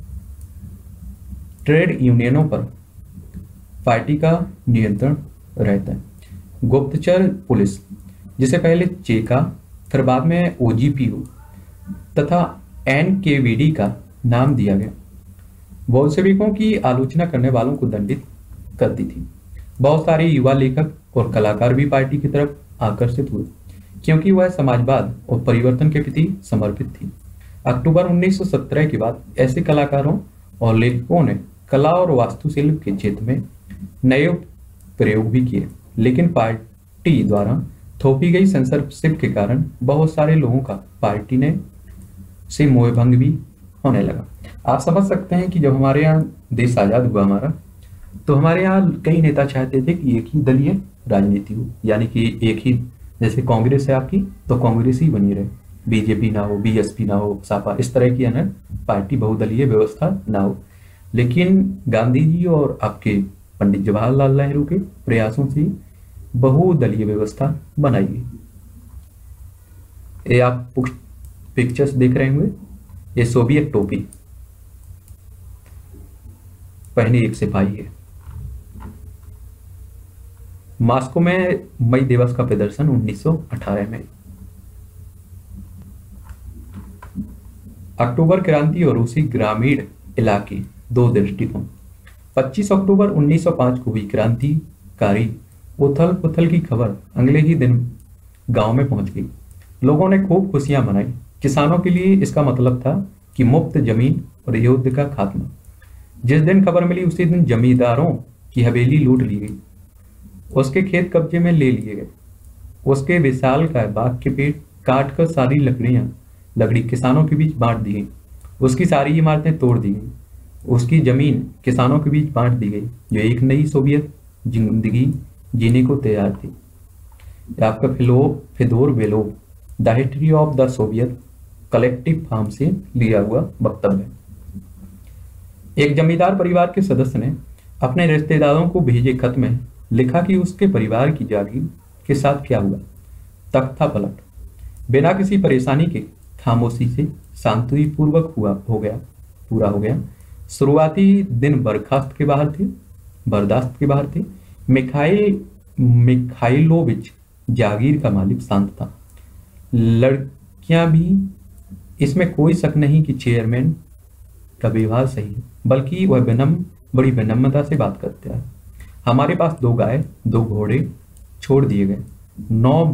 ट्रेड यूनियनों पर पार्टी का नियंत्रण रहता है। गुप्तचर पुलिस जिसे पहले चेका फिर बाद में ओजीपीयू तथा एनकेवीडी का नाम दिया गया, बोल्शेविकों की आलोचना करने वालों को दंडित करती थी। बहुत सारे युवा लेखक और कलाकार भी पार्टी की तरफ आकर्षित हुए क्योंकि वह समाजवाद और परिवर्तन के प्रति समर्पित थी। अक्टूबर 1917 के बाद ऐसे कलाकारों और लेखकों ने कला और वास्तुशिल्प के क्षेत्र में नए प्रयोग भी किए, लेकिन पार्टी द्वारा थोपी गई सेंसरशिप के कारण बहुत सारे लोगों का पार्टी ने से मोहभंग भी होने लगा। आप समझ सकते हैं कि जब हमारे यहाँ देश आजाद हुआ हमारा, तो हमारे यहाँ कई नेता चाहते थे कि एक ही दलीय राजनीति हो, यानी कि एक ही, जैसे कांग्रेस है आपकी तो कांग्रेस ही बनी रहे, बीजेपी ना हो, बीएसपी ना हो, सपा, इस तरह की है पार्टी बहुदलीय व्यवस्था ना हो। लेकिन गांधी जी और आपके पंडित जवाहरलाल नेहरू के प्रयासों से बहुदलीय व्यवस्था बनाई गई। ये आप पिक्चर्स देख रहे होंगे, ये सोवियत टोपी पहने एक सिपाही है। मॉस्को में मई दिवस का प्रदर्शन 1918 में। अक्टूबर क्रांति और रूसी ग्रामीण इलाके, दो दृष्टिकोण। 25 अक्टूबर 1905 को हुई क्रांतिकारी उथल पुथल की खबर अगले ही दिन गांव में पहुंच गई। लोगों ने खूब खुशियां मनाई। किसानों के लिए इसका मतलब था कि मुफ्त जमीन और युद्ध का खात्मा। जिस दिन खबर मिली उसी दिन जमींदारों की हवेली लूट ली गई, उसके खेत कब्जे में ले लिए गए, उसके विशाल का बाग के पेड़ काट कर सारी लकड़ी किसानों के बीच बांट दी गई, उसकी सारी इमारतें तोड़ दी गई, उसकी जमीन किसानों के बीच बांट दी गई जो एक नई सोवियत जिंदगी जीने को तैयार थी। आपका Fedor Belov the history of the Soviet collective farm से लिया हुआ वक्तव्य। एक जमींदार परिवार के सदस्य ने अपने रिश्तेदारों को भेजे खत में लिखा कि उसके परिवार की जागीर के साथ क्या हुआ। तख्ता पलट बिना किसी परेशानी के खामोशी से शांतिपूर्वक पूरा हो गया। शुरुआती दिन बर्दाश्त के बाहर थे। मिखाइलोविच जागीर का मालिक शांत था। लड़कियां भी, इसमें कोई शक नहीं कि चेयरमैन का व्यवहार सही है, बल्कि वह बड़ी विनम्रता से बात करता है। हमारे पास 2 गाय 2 घोड़े छोड़ दिए गए। नौकर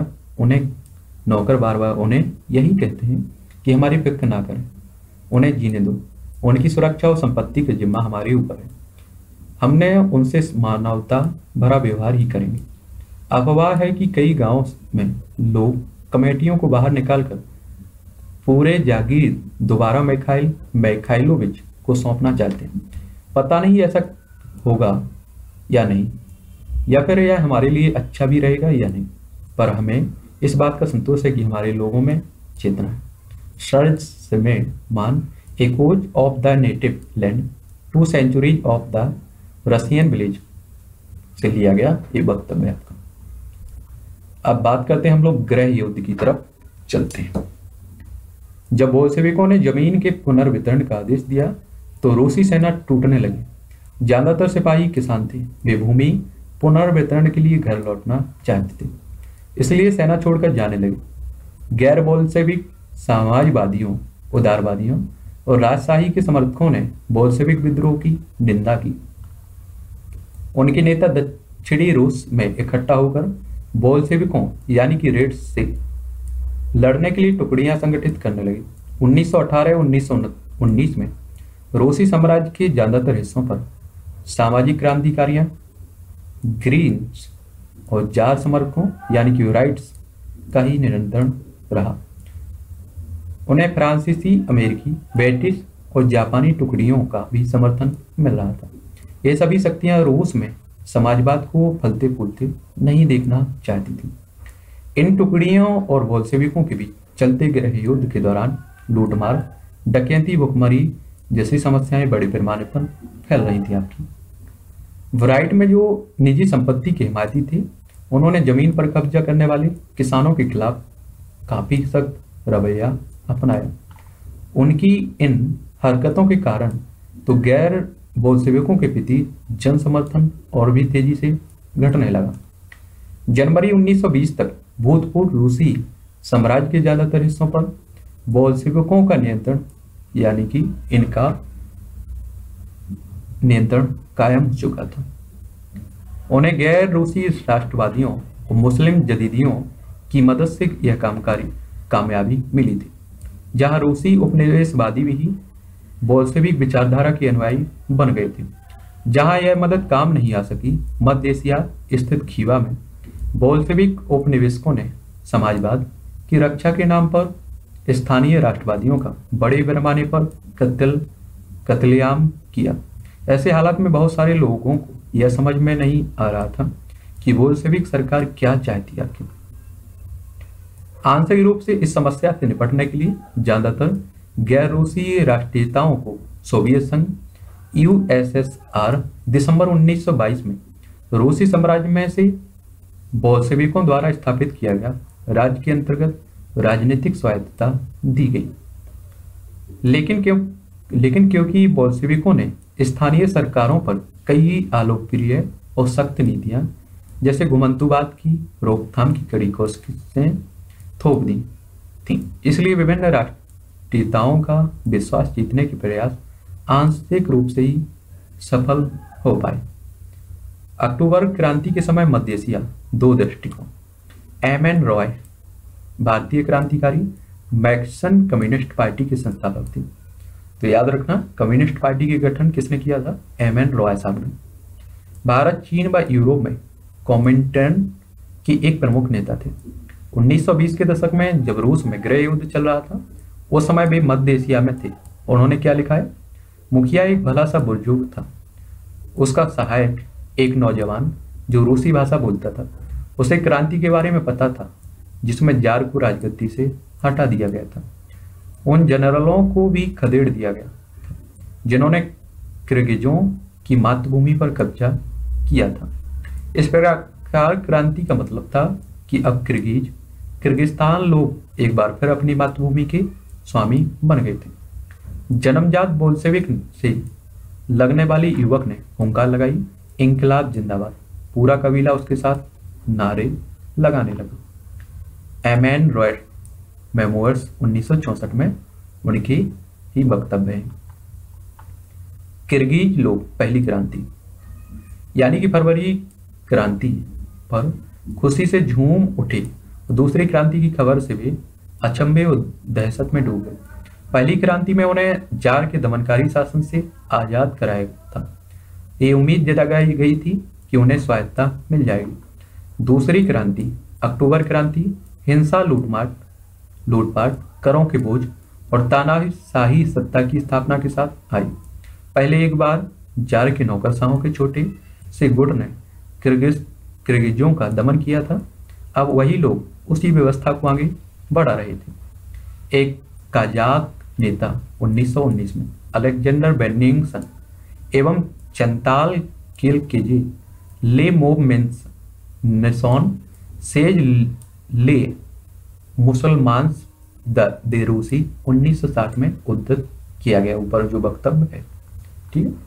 बार बार उन्हें यही कहते हैं कि हमारी फिक्र ना करें, उन्हें जीने दो, उनकी सुरक्षा और संपत्ति का जिम्मा हमारे ऊपर है। हमने उनसे मानवता भरा व्यवहार ही करेंगे। अफवाह है कि कई गांवों में लोग कमेटियों को बाहर निकालकर पूरे जागीर दोबारा मिखाइलोविच को सौंपना चाहते हैं। पता नहीं ऐसा होगा या नहीं, या फिर यह हमारे लिए अच्छा भी रहेगा या नहीं, पर हमें इस बात का संतोष है कि हमारे लोगों में चेतना है। सर्ज में मान echoes of the native land 2 centuries of the Russian village से लिया गया ये वक्तव्य आपका। अब बात करते हैं हम लोग गृह युद्ध की तरफ चलते हैं। जब बोल्शेविकों ने जमीन के पुनर्वितरण का आदेश दिया तो रूसी सेना टूटने लगी। ज्यादातर सिपाही किसान थे, वे भूमि पुनर्वितरण के लिए घर लौटना चाहते थे, इसलिए सेना छोड़कर जाने लगे। गैर बोल्शेविक समाजवादियों, उदारवादियों और राजशाही के समर्थकों ने बोल्शेविक विद्रोह की निंदा की। उनके नेता दक्षिणी रूस में इकट्ठा होकर बोल्शेविकों यानी कि रेड्स से लड़ने के लिए टुकड़ियां संगठित करने लगे। 1918-1919 में रूसी साम्राज्य के ज्यादातर हिस्सों पर सामाजिक क्रांतिकारियों, ग्रीन्स और जार समर्थकों यानी कि राइट्स का ही नियंत्रण रहा। उन्हें फ्रांसीसी, अमेरिकी, ब्रिटिश और जापानी टुकड़ियों का भी समर्थन मिल रहा था। ये सभी शक्तियां रूस में समाजवाद को फलते फूलते नहीं देखना चाहती थी। इन टुकड़ियों और बोल्शेविकों के बीच चलते गृह युद्ध के दौरान लूटमार, डकैती, भुखमरी जैसी समस्याएं बड़े पैमाने पर फैल रही थी। आपकी वराइट में जो निजी संपत्ति के हिमायती थे, उन्होंने जमीन पर कब्जा करने वाले किसानों के खिलाफ काफी सख्त रवैया अपनाया। उनकी इन हरकतों के कारण तो गैर बोल्शेविकों के प्रति जन समर्थन और भी तेजी से घटने लगा। जनवरी 1920 तक भूतपूर्व रूसी साम्राज्य के ज्यादातर हिस्सों पर बोल्शेविकों का नियंत्रण यानी कि इनका नियंत्रण कायम हो चुका था। उन्हें गैर रूसी राष्ट्रवादियों और मुस्लिम जदीदियों की मदद से यह कामयाबी मिली थी। जहां रूसी उपनिवेशवादी भी बोल्शेविक विचारधारा के अनुयायी बन गए थे। जहां यह मदद काम नहीं आ सकी, मध्य एशिया स्थित खीवा में बोल्शेविक उपनिवेशकों ने समाजवाद की रक्षा के नाम पर स्थानीय राष्ट्रवादियों का बड़े पैमाने पर कत्लेआम किया। ऐसे हालात में बहुत सारे लोगों को यह समझ में नहीं आ रहा था कि बोल्शेविक सरकार क्या चाहती आखिर। आंशिक रूप से इस समस्या से निपटने के लिए ज्यादातर गैर रूसी राष्ट्रीयताओं को सोवियत संघ यूएसएसआर दिसंबर 1922 में रूसी साम्राज्य में से बोल्शेविकों द्वारा स्थापित किया गया राज्य के अंतर्गत राजनीतिक स्वायत्तता दी गई। लेकिन क्योंकि बोल्शेविकों ने स्थानीय सरकारों पर कई अलोकप्रिय और सख्त नीतियां जैसे घुमंतुवाद की रोकथाम की कड़ी कोशिशें थोप दी थी, इसलिए विभिन्न राष्ट्रीयताओं का विश्वास जीतने के प्रयास आंशिक रूप से ही सफल हो पाए। अक्टूबर क्रांति के समय मध्य एशिया दो दृष्टिकोण एम.एन. रॉय भारतीय क्रांतिकारी मैक्सन कम्युनिस्ट पार्टी के संस्थापक थे। तो याद रखना, कम्युनिस्ट पार्टी के गठन किसने किया था? एम.एन. रॉय साहब ने। भारत, चीन व यूरोप में कॉमिंटर्न की एक प्रमुख नेता थे। 1920 के दशक में जब रूस में गृह युद्ध चल रहा था, उस समय वे मध्य एशिया में थे। उन्होंने क्या लिखा है? मुखिया एक भला सा बुजुर्ग था। उसका सहायक एक नौजवान जो रूसी भाषा बोलता था। उसे क्रांति के बारे में पता था जिसमें जार को राजगद्दी से हटा दिया गया था। उन जनरलों को भी खदेड़ दिया गया जिन्होंने किर्गिजों की मातृभूमि पर कब्जा किया था। इस प्रकार क्रांति का मतलब था कि अब किर्गिस्तान लोग एक बार फिर अपनी मातृभूमि के स्वामी बन गए थे। जन्मजात बोल्शेविक से लगने वाली युवक ने हुंकार लगाई, इंकलाब जिंदाबाद। पूरा कबीला उसके साथ नारे लगाने लगा। एम.एन. रॉय मेमोयर्स 1964 में उनकी ही वक्तव्य है। किर्गिज लोग पहली क्रांति यानी कि फरवरी क्रांति पर खुशी से झूम उठे। दूसरी क्रांति की खबर से वे अचंभे और दहशत में डूब गए। पहली क्रांति में उन्हें जार के दमनकारी शासन से आजाद कराया था। ये उम्मीद जताई गई थी कि उन्हें स्वायत्तता मिल जाएगी। दूसरी क्रांति अक्टूबर क्रांति हिंसा, लूटपाट, करों के बोझ और तानाशाही सत्ता की स्थापना के साथ आई। पहले एक बार जार के नौकरशाहों के छोटे से गुट ने किर्गिजों का दमन किया था। अब वही लोग उसी व्यवस्था को आगे बढ़ा रहे थे। एक काजाक नेता 1919 में अलेक्जेंडर बेनिंगसन एवं चंताल किलकेजे ले मोवमेंट्स नेसॉन सेज ले मुसलमान दे रूसी 1960 में उद्धृत किया गया ऊपर जो वक्तव्य है। ठीक है,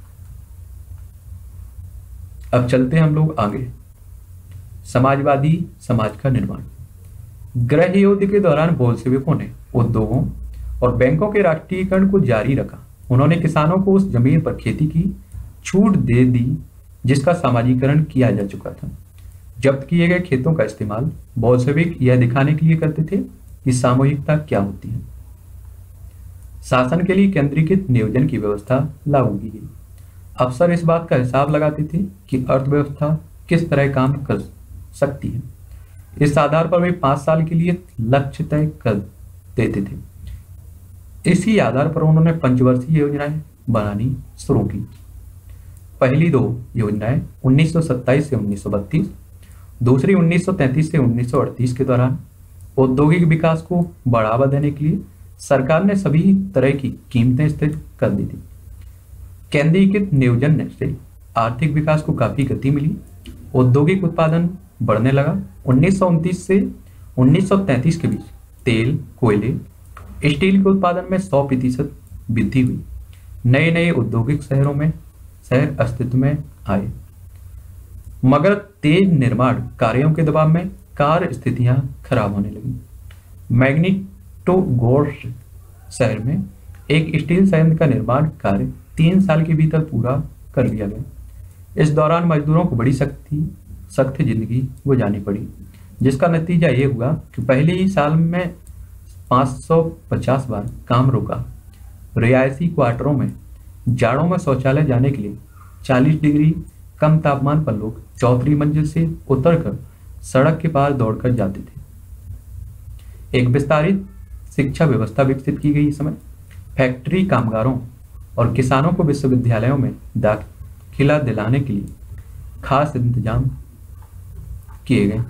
अब चलते हैं हम लोग आगे। समाजवादी समाज का निर्माण। गृह युद्ध के दौरान बोल्शेविकों ने उद्योगों और बैंकों के राष्ट्रीयकरण को जारी रखा। उन्होंने किसानों को उस जमीन पर खेती की छूट दे दी जिसका सामाजिकरण किया जा चुका था। जब्त किए गए खेतों का इस्तेमाल बोल्शेविक यह दिखाने के लिए करते थे कि सामूहिकता क्या होती है। शासन के लिए केंद्रीकृत नियोजन की व्यवस्था लागू की गई। अफसर इस बात का हिसाब लगाते थे कि अर्थव्यवस्था किस तरह काम कर सकती है। इस आधार पर वे 5 साल के लिए लक्ष्य तय कर देते थे। इसी आधार पर उन्होंने पंचवर्षीय योजनाएं बनानी शुरू की। पहली 2 योजनाएं 1927 से 1932, दूसरी 1933 से 1938 के दौरान औद्योगिक विकास को बढ़ावा देने के लिए सरकार ने सभी तरह की कीमतें स्थिर कर दी थी। केंद्रीकृत नियोजन से आर्थिक विकास को काफी गति मिली। औद्योगिक उत्पादन बढ़ने लगा। 1929 से 1933 के बीच तेल, कोयले, स्टील के उत्पादन में 100% वृद्धि हुई। नए नए औद्योगिक शहर अस्तित्व में आए, मगर तेज निर्माण कार्यों के दबाव में कार स्थितियां खराब होने लगी। मैग्निटोगोर्स्क शहर में एक स्टील संयंत्र का निर्माण कार्य 3 साल के भीतर पूरा कर लिया गया। इस दौरान मजदूरों को बड़ी सख्त जिंदगी गुजारनी पड़ी, जिसका नतीजा ये हुआ कि पहले ही साल में 550 बार काम रुका। रिहायशी क्वार्टरों में जाड़ों में शौचालय जाने के लिए 40 डिग्री कम तापमान पर लोग चौथी मंजिल से उतरकर सड़क के पार दौड़कर जाते थे। एक विस्तारित शिक्षा व्यवस्था विकसित की गई। इस समय फैक्ट्री कामगारों और किसानों को विश्वविद्यालयों में दाखिला दिलाने के लिए खास इंतजाम किए गए।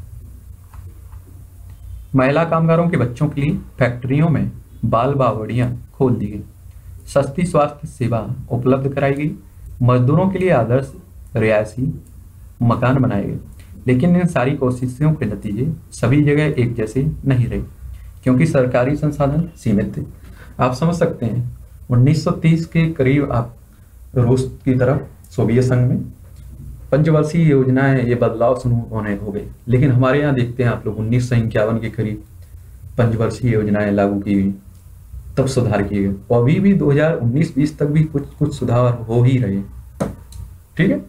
महिला कामगारों के बच्चों के लिए फैक्ट्रियों में बाल बावड़ियां खोल दी गई। सस्ती स्वास्थ्य सेवा उपलब्ध कराई गई। मजदूरों के लिए आदर्श रिहायशी मकान बनाए गए। लेकिन इन सारी कोशिशों के नतीजे सभी जगह एक जैसे नहीं रहे, क्योंकि सरकारी संसाधन सीमित थे। आप समझ सकते हैं 1930 के करीब आप रूस की तरफ सोवियत संघ में पंचवर्षीय योजनाएं, ये बदलाव शुरू होने हो गए। लेकिन हमारे यहाँ देखते हैं आप लोग 1951 के करीब पंचवर्षीय योजनाएं लागू की गई, तब सुधार किए गए। और अभी भी 2019-20 तक भी कुछ सुधार हो ही रहे। ठीक है।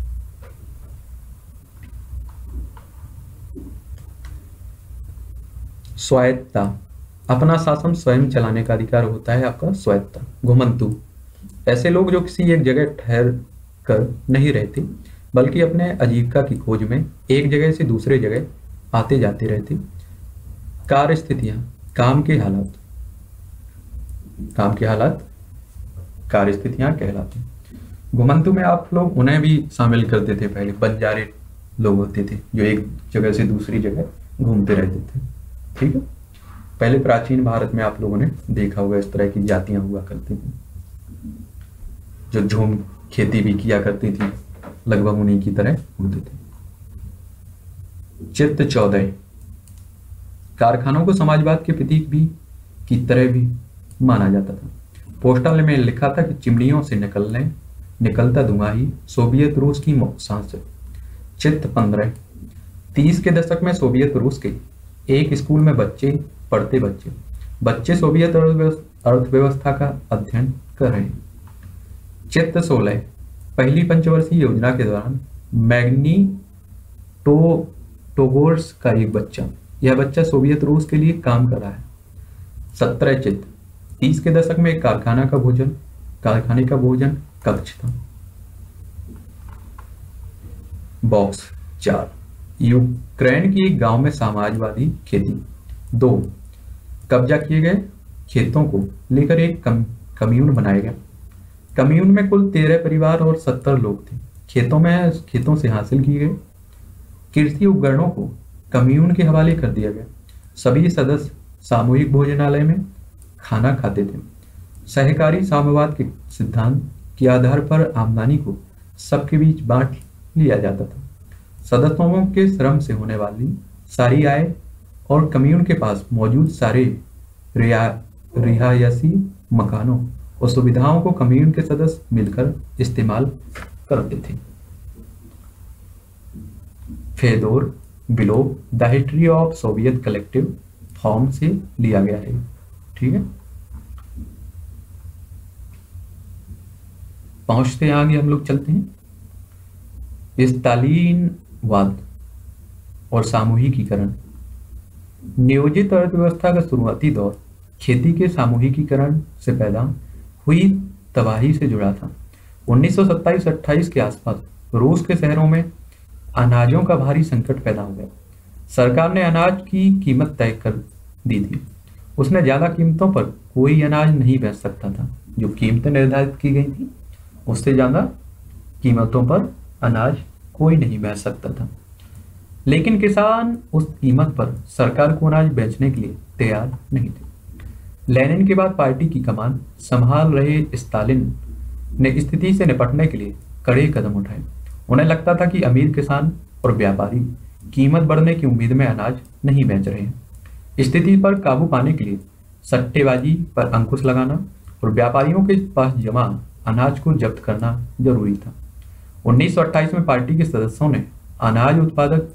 स्वायत्तता, अपना शासन स्वयं चलाने का अधिकार होता है आपका स्वायत्तता। घुमंतु, ऐसे लोग जो किसी एक जगह ठहर कर नहीं रहते, बल्कि अपने आजीविका की खोज में एक जगह से दूसरे जगह आते जाते रहते। कार्य स्थितियां, काम के हालात कार्य स्थितियां कहलाती। घुमंतु में आप लोग उन्हें भी शामिल करते थे। पहले बंजारे लोग होते थे जो एक जगह से दूसरी जगह घूमते रहते थे। ठीक है। पहले प्राचीन भारत में आप लोगों ने देखा होगा इस तरह की जातियां हुआ करती थी, जो झूम खेती भी किया करती थी, लगभग उन्हीं की तरह होते थे। चित्त 14, कारखानों को समाजवाद के प्रतीक भी की तरह भी माना जाता था। पोस्टल में लिखा था कि चिमनियों से निकलता धुआं ही सोवियत रूस की सांस है। चित्त 15, 30 के दशक में सोवियत रूस के एक स्कूल में बच्चे सोवियत अर्थव्यवस्था का अध्ययन कर रहे हैं। चित्त 16, पहली पंचवर्षीय योजना के दौरान मैग्निटोगोर्स्क का एक बच्चा, यह बच्चा सोवियत रूस के लिए काम कर रहा है। 17 चित्त, 30 के दशक में एक कारखाने का भोजन कक्ष था। बॉक्स 4, यूक्रेन की एक गांव में समाजवादी खेती। 2, कब्जा किए गए खेतों को लेकर एक कम्यून बनाया गया। कम्यून में कुल 13 परिवार और 70 लोग थे। खेतों से हासिल किए गए कृषि उपकरणों को कम्यून के हवाले कर दिया गया। सभी सदस्य सामूहिक भोजनालय में खाना खाते थे। सहकारी साम्यवाद के सिद्धांत के आधार पर आमदनी को सबके बीच बांट लिया जाता था। सदस्यों के श्रम से होने वाली सारी आय और कम्यून के पास मौजूद सारे रिहायशी मकानों और सुविधाओं को कम्यून के सदस्य मिलकर इस्तेमाल करते थे। Fedor Belov the history of Soviet collective farm से लिया गया है। ठीक है। पहुंचते हैं आगे, हम लोग चलते हैं। स्टालिनवाद और सामूहिकीकरण। नियोजित अर्थव्यवस्था का शुरुआती दौर खेती के सामूहिकीकरण से पैदा हुई तबाही से जुड़ा था। 1927-28 के आसपास रूस के शहरों में अनाजों का भारी संकट पैदा हो गया। सरकार ने अनाज की कीमत तय कर दी थी। उसने ज्यादा कीमतों पर कोई अनाज नहीं बेच सकता था। जो कीमतें निर्धारित की गई थी उससे ज्यादा कीमतों पर अनाज कोई नहीं बेच सकता था। लेकिन किसान उस कीमत पर सरकार को अनाज बेचने के लिए तैयार नहीं थे। लेनिन के बाद पार्टी की कमान संभाल रहे स्टालिन ने स्थिति से निपटने के लिए कड़े कदम उठाए। उन्हें लगता था कि अमीर किसान और व्यापारी कीमत बढ़ने की उम्मीद में अनाज नहीं बेच रहे हैं। स्थिति पर काबू पाने के लिए सट्टेबाजी पर अंकुश लगाना और व्यापारियों के पास जमा अनाज को जब्त करना जरूरी था। 1928 में पार्टी के सदस्यों ने अनाज उत्पादक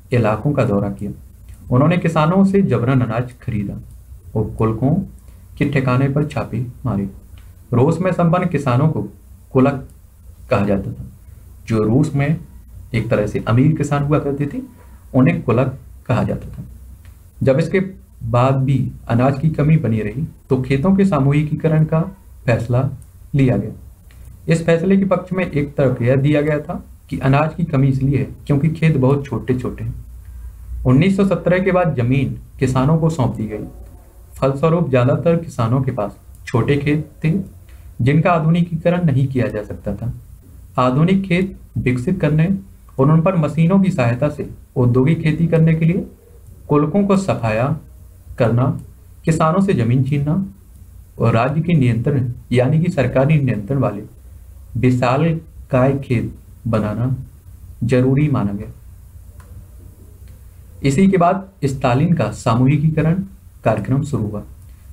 इलाकों का दौरा किया। उन्होंने किसानों से जबरन अनाज खरीदा और कुलकों के ठिकाने पर छापे मारे। रूस में संपन्न किसानों को कुलक कहा जाता था। जो रूस में एक तरह से अमीर किसान हुआ करते थे, उन्हें कुलक कहा जाता था। जब इसके बाद भी अनाज की कमी बनी रही तो खेतों के सामूहिकीकरण का फैसला लिया गया। इस फैसले के पक्ष में एक तर्क यह दिया गया था कि अनाज की कमी इसलिए है क्योंकि खेत बहुत छोटे छोटे हैं। 1917 के बाद जमीन किसानों को सौंप दी गई। फलस्वरूप ज्यादातर किसानों के पास छोटे खेत थे जिनका आधुनिकीकरण नहीं किया जा सकता था। आधुनिक खेत विकसित करने और उन पर मशीनों की सहायता से औद्योगिक खेती करने के लिए कुलकों को सफाया करना, किसानों से जमीन छीनना और राज्य के नियंत्रण यानी कि सरकारी नियंत्रण वाले विशालकाय खेत बनाना जरूरी माना गया। इसी के बाद स्टालिन का सामूहिकीकरण कार्यक्रम शुरू हुआ।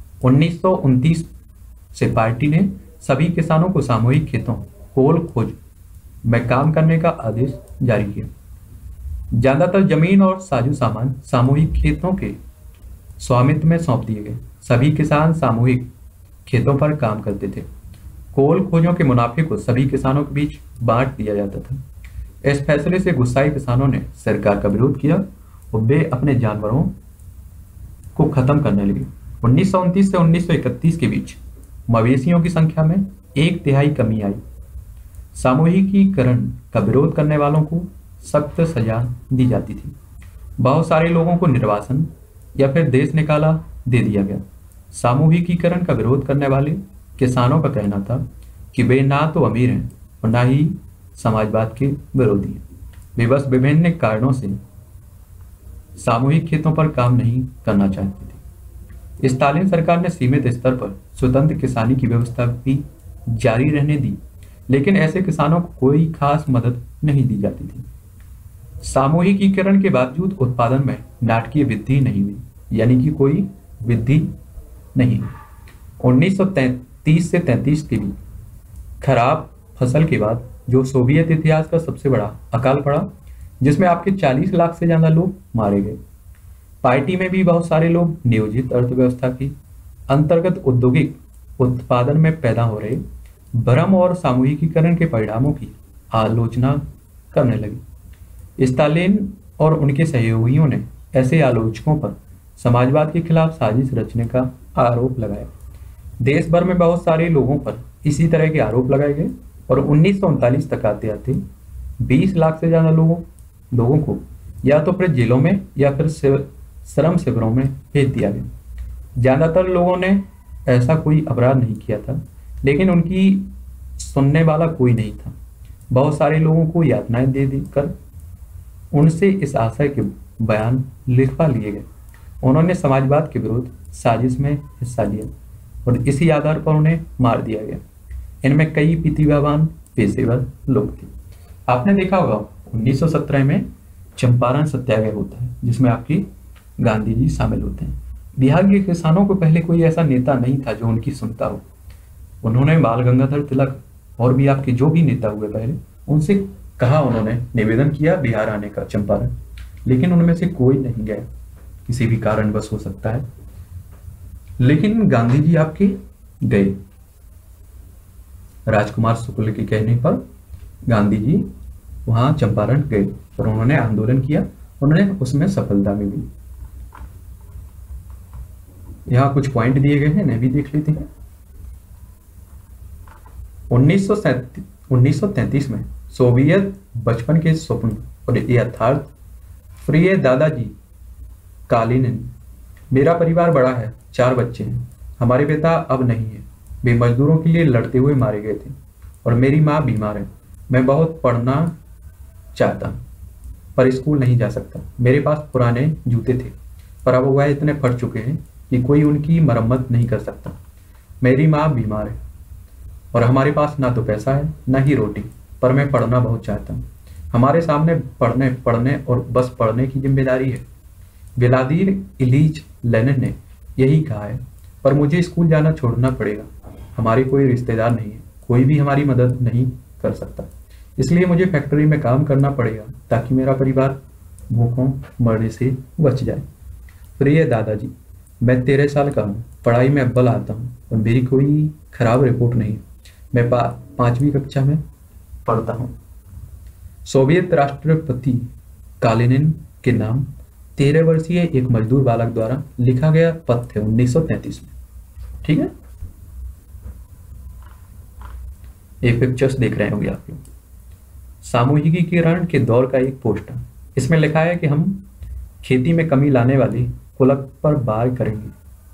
1929 से पार्टी ने सभी किसानों को सामूहिक खेतों कोल खोज में काम करने का आदेश जारी किया। ज्यादातर जमीन और साजो सामान सामूहिक खेतों के स्वामित्व में सौंप दिए गए। सभी किसान सामूहिक खेतों पर काम करते थे। कोल खोजों के मुनाफे को सभी किसानों के बीच बांट दिया जाता था। इस फैसले से गुस्साए किसानों ने सरकार का विरोध किया और वे अपने जानवरों को खत्म करने लगे। 1929 से 1931 के बीच मवेशियों की संख्या में 1/3 कमी आई। सामूहिकीकरण का विरोध करने वालों को सख्त सजा दी जाती थी। बहुत सारे लोगों को निर्वासन या फिर देश निकाला दे दिया गया। सामूहिकीकरण का विरोध करने वाले किसानों का कहना था कि वे ना तो अमीर हैं और ना ही समाजवाद के विरोधी हैं। वे बस विभिन्न कारणों से सामूहिक खेतों पर काम नहीं करना चाहते थे। स्टालिन सरकार ने सीमित स्तर पर स्वतंत्र किसानी की व्यवस्था भी जारी रहने दी, लेकिन ऐसे किसानों को कोई खास मदद नहीं दी जाती थी। सामूहिकीकरण के बावजूद उत्पादन में नाटकीय वृद्धि नहीं हुई, यानी कि कोई वृद्धि नहीं। 1933 से 33 के बीच खराब फसल के बाद जो सोवियत इतिहास का सबसे बड़ा अकाल पड़ा, जिसमें आपके 40 लाख से ज्यादा लोग मारे गए। पार्टी में भी बहुत सारे लोग नियोजित अर्थव्यवस्था की अंतर्गत औद्योगिक उत्पादन में पैदा हो रहे भ्रम और सामूहिकीकरण के परिणामों की आलोचना करने लगे। स्टालिन और उनके सहयोगियों ने ऐसे आलोचकों पर समाजवाद के खिलाफ साजिश रचने का आरोप लगाया। देश भर में बहुत सारे लोगों पर इसी तरह के आरोप लगाए गए और 1939 तक आते आते 20 लाख से ज्यादा लोगों को या तो फिर जेलों में या फिर श्रम शिविरों में भेज दिया गया। ज्यादातर लोगों ने ऐसा कोई अपराध नहीं किया था, लेकिन उनकी सुनने वाला कोई नहीं था। बहुत सारे लोगों को यातनाएं दे देकर उनसे इस आशय के बयान लिखवा लिए गए। उन्होंने समाजवाद के विरुद्ध साजिश में हिस्सा लिया और इसी आधार पर उन्हें मार दिया गया। इनमें कई प्रतिभावान पेशेवर लोग थे। आपने देखा होगा 1917 में चंपारण सत्याग्रह होता है, जिसमें आपकी गांधी जी शामिल होते हैं। बिहार के किसानों को पहले कोई ऐसा नेता नहीं था जो उनकी सुनता हो। उन्होंने बाल गंगाधर तिलक और भी आपके जो भी नेता हुए पहले, उनसे कहा, उन्होंने निवेदन किया बिहार आने का, चंपारण, लेकिन उनमें से कोई नहीं गया। किसी भी कारणवश हो सकता है, लेकिन गांधी जी आपके गए। राजकुमार शुक्ल के कहने पर गांधी जी वहां चंपारण गए और उन्होंने आंदोलन किया। उन्होंने उसमें सफलता मिली। यहाँ कुछ पॉइंट दिए गए हैं, इन्हें भी देख लेते हैं। 1933 में सोवियत बचपन के स्वप्न और यथार्थ प्रिय दादाजी कालीनिन। मेरा परिवार बड़ा है, 4 बच्चे हैं। हमारे पिता अब नहीं है, वे मजदूरों के लिए लड़ते हुए मारे गए थे और मेरी माँ बीमार है। मैं बहुत पढ़ना चाहता पर स्कूल नहीं जा सकता। मेरे पास पुराने जूते थे पर अब वह इतने फट चुके हैं कि कोई उनकी मरम्मत नहीं कर सकता। मेरी माँ बीमार है और हमारे पास ना तो पैसा है ना ही रोटी, पर मैं पढ़ना बहुत चाहता हूँ। हमारे सामने पढ़ने और बस पढ़ने की जिम्मेदारी है। व्लादिमीर इलीच लेनिन ने यही कहा है, पर मुझे स्कूल जाना छोड़ना पड़ेगा। हमारे कोई रिश्तेदार नहीं है, कोई भी हमारी मदद नहीं कर सकता, इसलिए मुझे फैक्ट्री में काम करना पड़ेगा ताकि मेरा परिवार भूखों मरने से बच जाए। प्रिय दादाजी, मैं 13 साल का हूँ, पढ़ाई में अव्वल आता हूँ और मेरी कोई खराब रिपोर्ट नहीं है। मैं 5वीं कक्षा में पढ़ता हूँ। सोवियत राष्ट्रपति कालिनिन के नाम 13 वर्षीय एक मजदूर बालक द्वारा लिखा गया पत्र थे 1933 में। ठीक है, ये पिक्चर्स देख रहे होंगे आप लोग। सामूहिकीकरण के दौर का एक पोस्टर, इसमें लिखा है कि हम खेती में कमी लाने वाली कुलक पर वार करेंगे,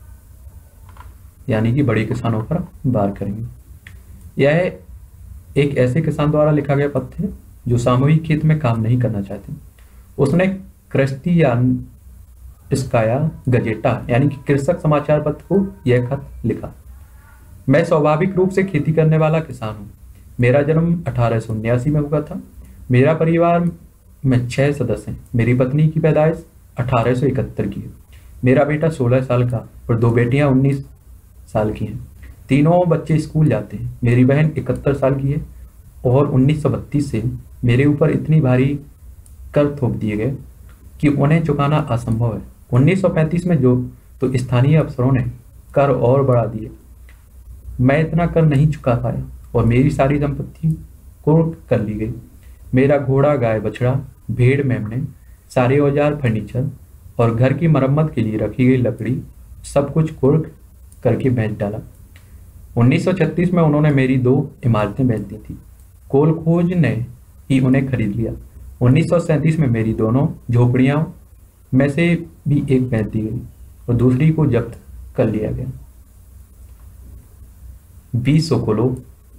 यानी कि बड़े किसानों पर वार करेंगे। यह एक ऐसे किसान द्वारा लिखा गया पत्र है जो सामूहिक खेत में काम नहीं करना चाहते। उसने क्रिस्तियानिस्काया गजेटा यानी कि कृषक समाचार पत्र को यह खत लिखा। मैं स्वाभाविक रूप से खेती करने वाला किसान हूँ। मेरा जन्म 1879 में हुआ था। मेरा परिवार में 6 सदस्य हैं। मेरी पत्नी की पैदाइश 1871 की है। मेरा बेटा 16 साल का और 2 बेटियां 19 साल की हैं। तीनों बच्चे स्कूल जाते हैं। मेरी बहन 71 साल की है और 1932 से मेरे ऊपर इतनी भारी कर थोप दिए गए कि उन्हें चुकाना असंभव है। 1935 में जो तो स्थानीय अफसरों ने कर और बढ़ा दिए। मैं इतना कर नहीं चुका पाया और मेरी सारी संपत्ति कुर्क कर ली गई। मेरा घोड़ा, गाय, बछड़ा, भेड़, मेमने, सारे औजार, फर्नीचर और घर की मरम्मत के लिए रखी गई लकड़ी सब कुछ कुर्क करके बेच डाला। 1936 में उन्होंने मेरी 2 इमारतें बेच दी थी। कोल खोज ने ही उन्हें खरीद लिया। 1937 में मेरी दोनों झोपड़ियां में से भी एक बेच दी गई और दूसरी को जब्त कर लिया गया। 20 सोकोलो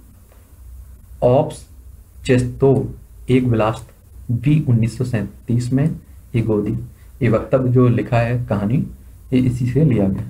ऑप्स चेस्तोव एक विलास भी 1937 में ये गोदी। ये वक्तव्य जो लिखा है कहानी, ये इसी से लिया गया।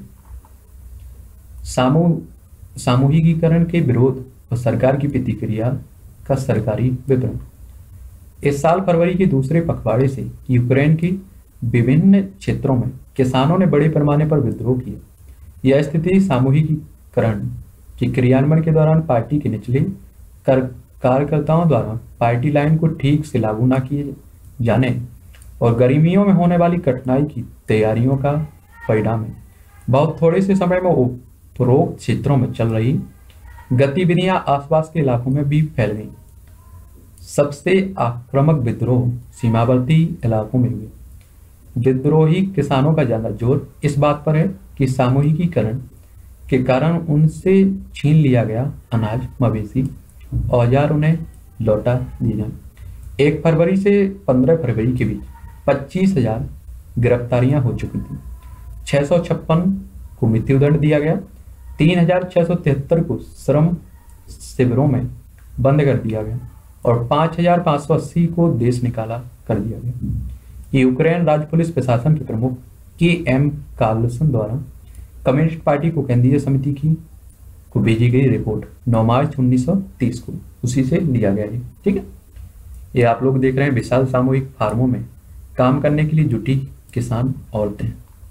सामूहिकीकरण के विरोध और सरकार की प्रतिक्रिया का सरकारी विवरण। इस साल फरवरी के दूसरे पखवाड़े से यूक्रेन के विभिन्न क्षेत्रों में किसानों ने बड़े पैमाने पर विद्रोह किया। यह स्थिति सामूहिकीकरण के क्रियान्वयन के दौरान पार्टी के निचले कार्यकर्ताओं द्वारा पार्टी लाइन को ठीक से लागू न किए जाने और गर्मियों में होने वाली कठिनाई की तैयारियों का परिणाम है। बहुत थोड़े से समय में उपरोक्त क्षेत्रों में चल रही गतिविधियां आसपास के इलाकों में भी फैल गई। सबसे आक्रामक विद्रोह सीमावर्ती इलाकों में हुए। विद्रोही किसानों का ज्यादा जोर इस बात पर है कि सामूहिकीकरण के कारण उनसे छीन लिया गया अनाज, मवेशी, औजार उन्हें लौटा दिए जाएं। 1 फरवरी से 15 फरवरी के बीच 25,000 गिरफ्तारियां हो चुकी थी। 656 को मृत्युदंड दिया गया। 3,673 को श्रम शिविरों में बंद कर दिया गया और 5,580 को देश निकाला कर दिया गया। यूक्रेन राज्य पुलिस प्रशासन के प्रमुख के.एम. कार्लसन द्वारा कम्युनिस्ट पार्टी को केंद्रीय समिति को भेजी गई रिपोर्ट 9 मार्च 1930 को उसी से लिया गया है। ठीक है, ये आप लोग देख रहे हैं विशाल सामूहिक फार्मों में काम करने के लिए जुटी किसान औरतें।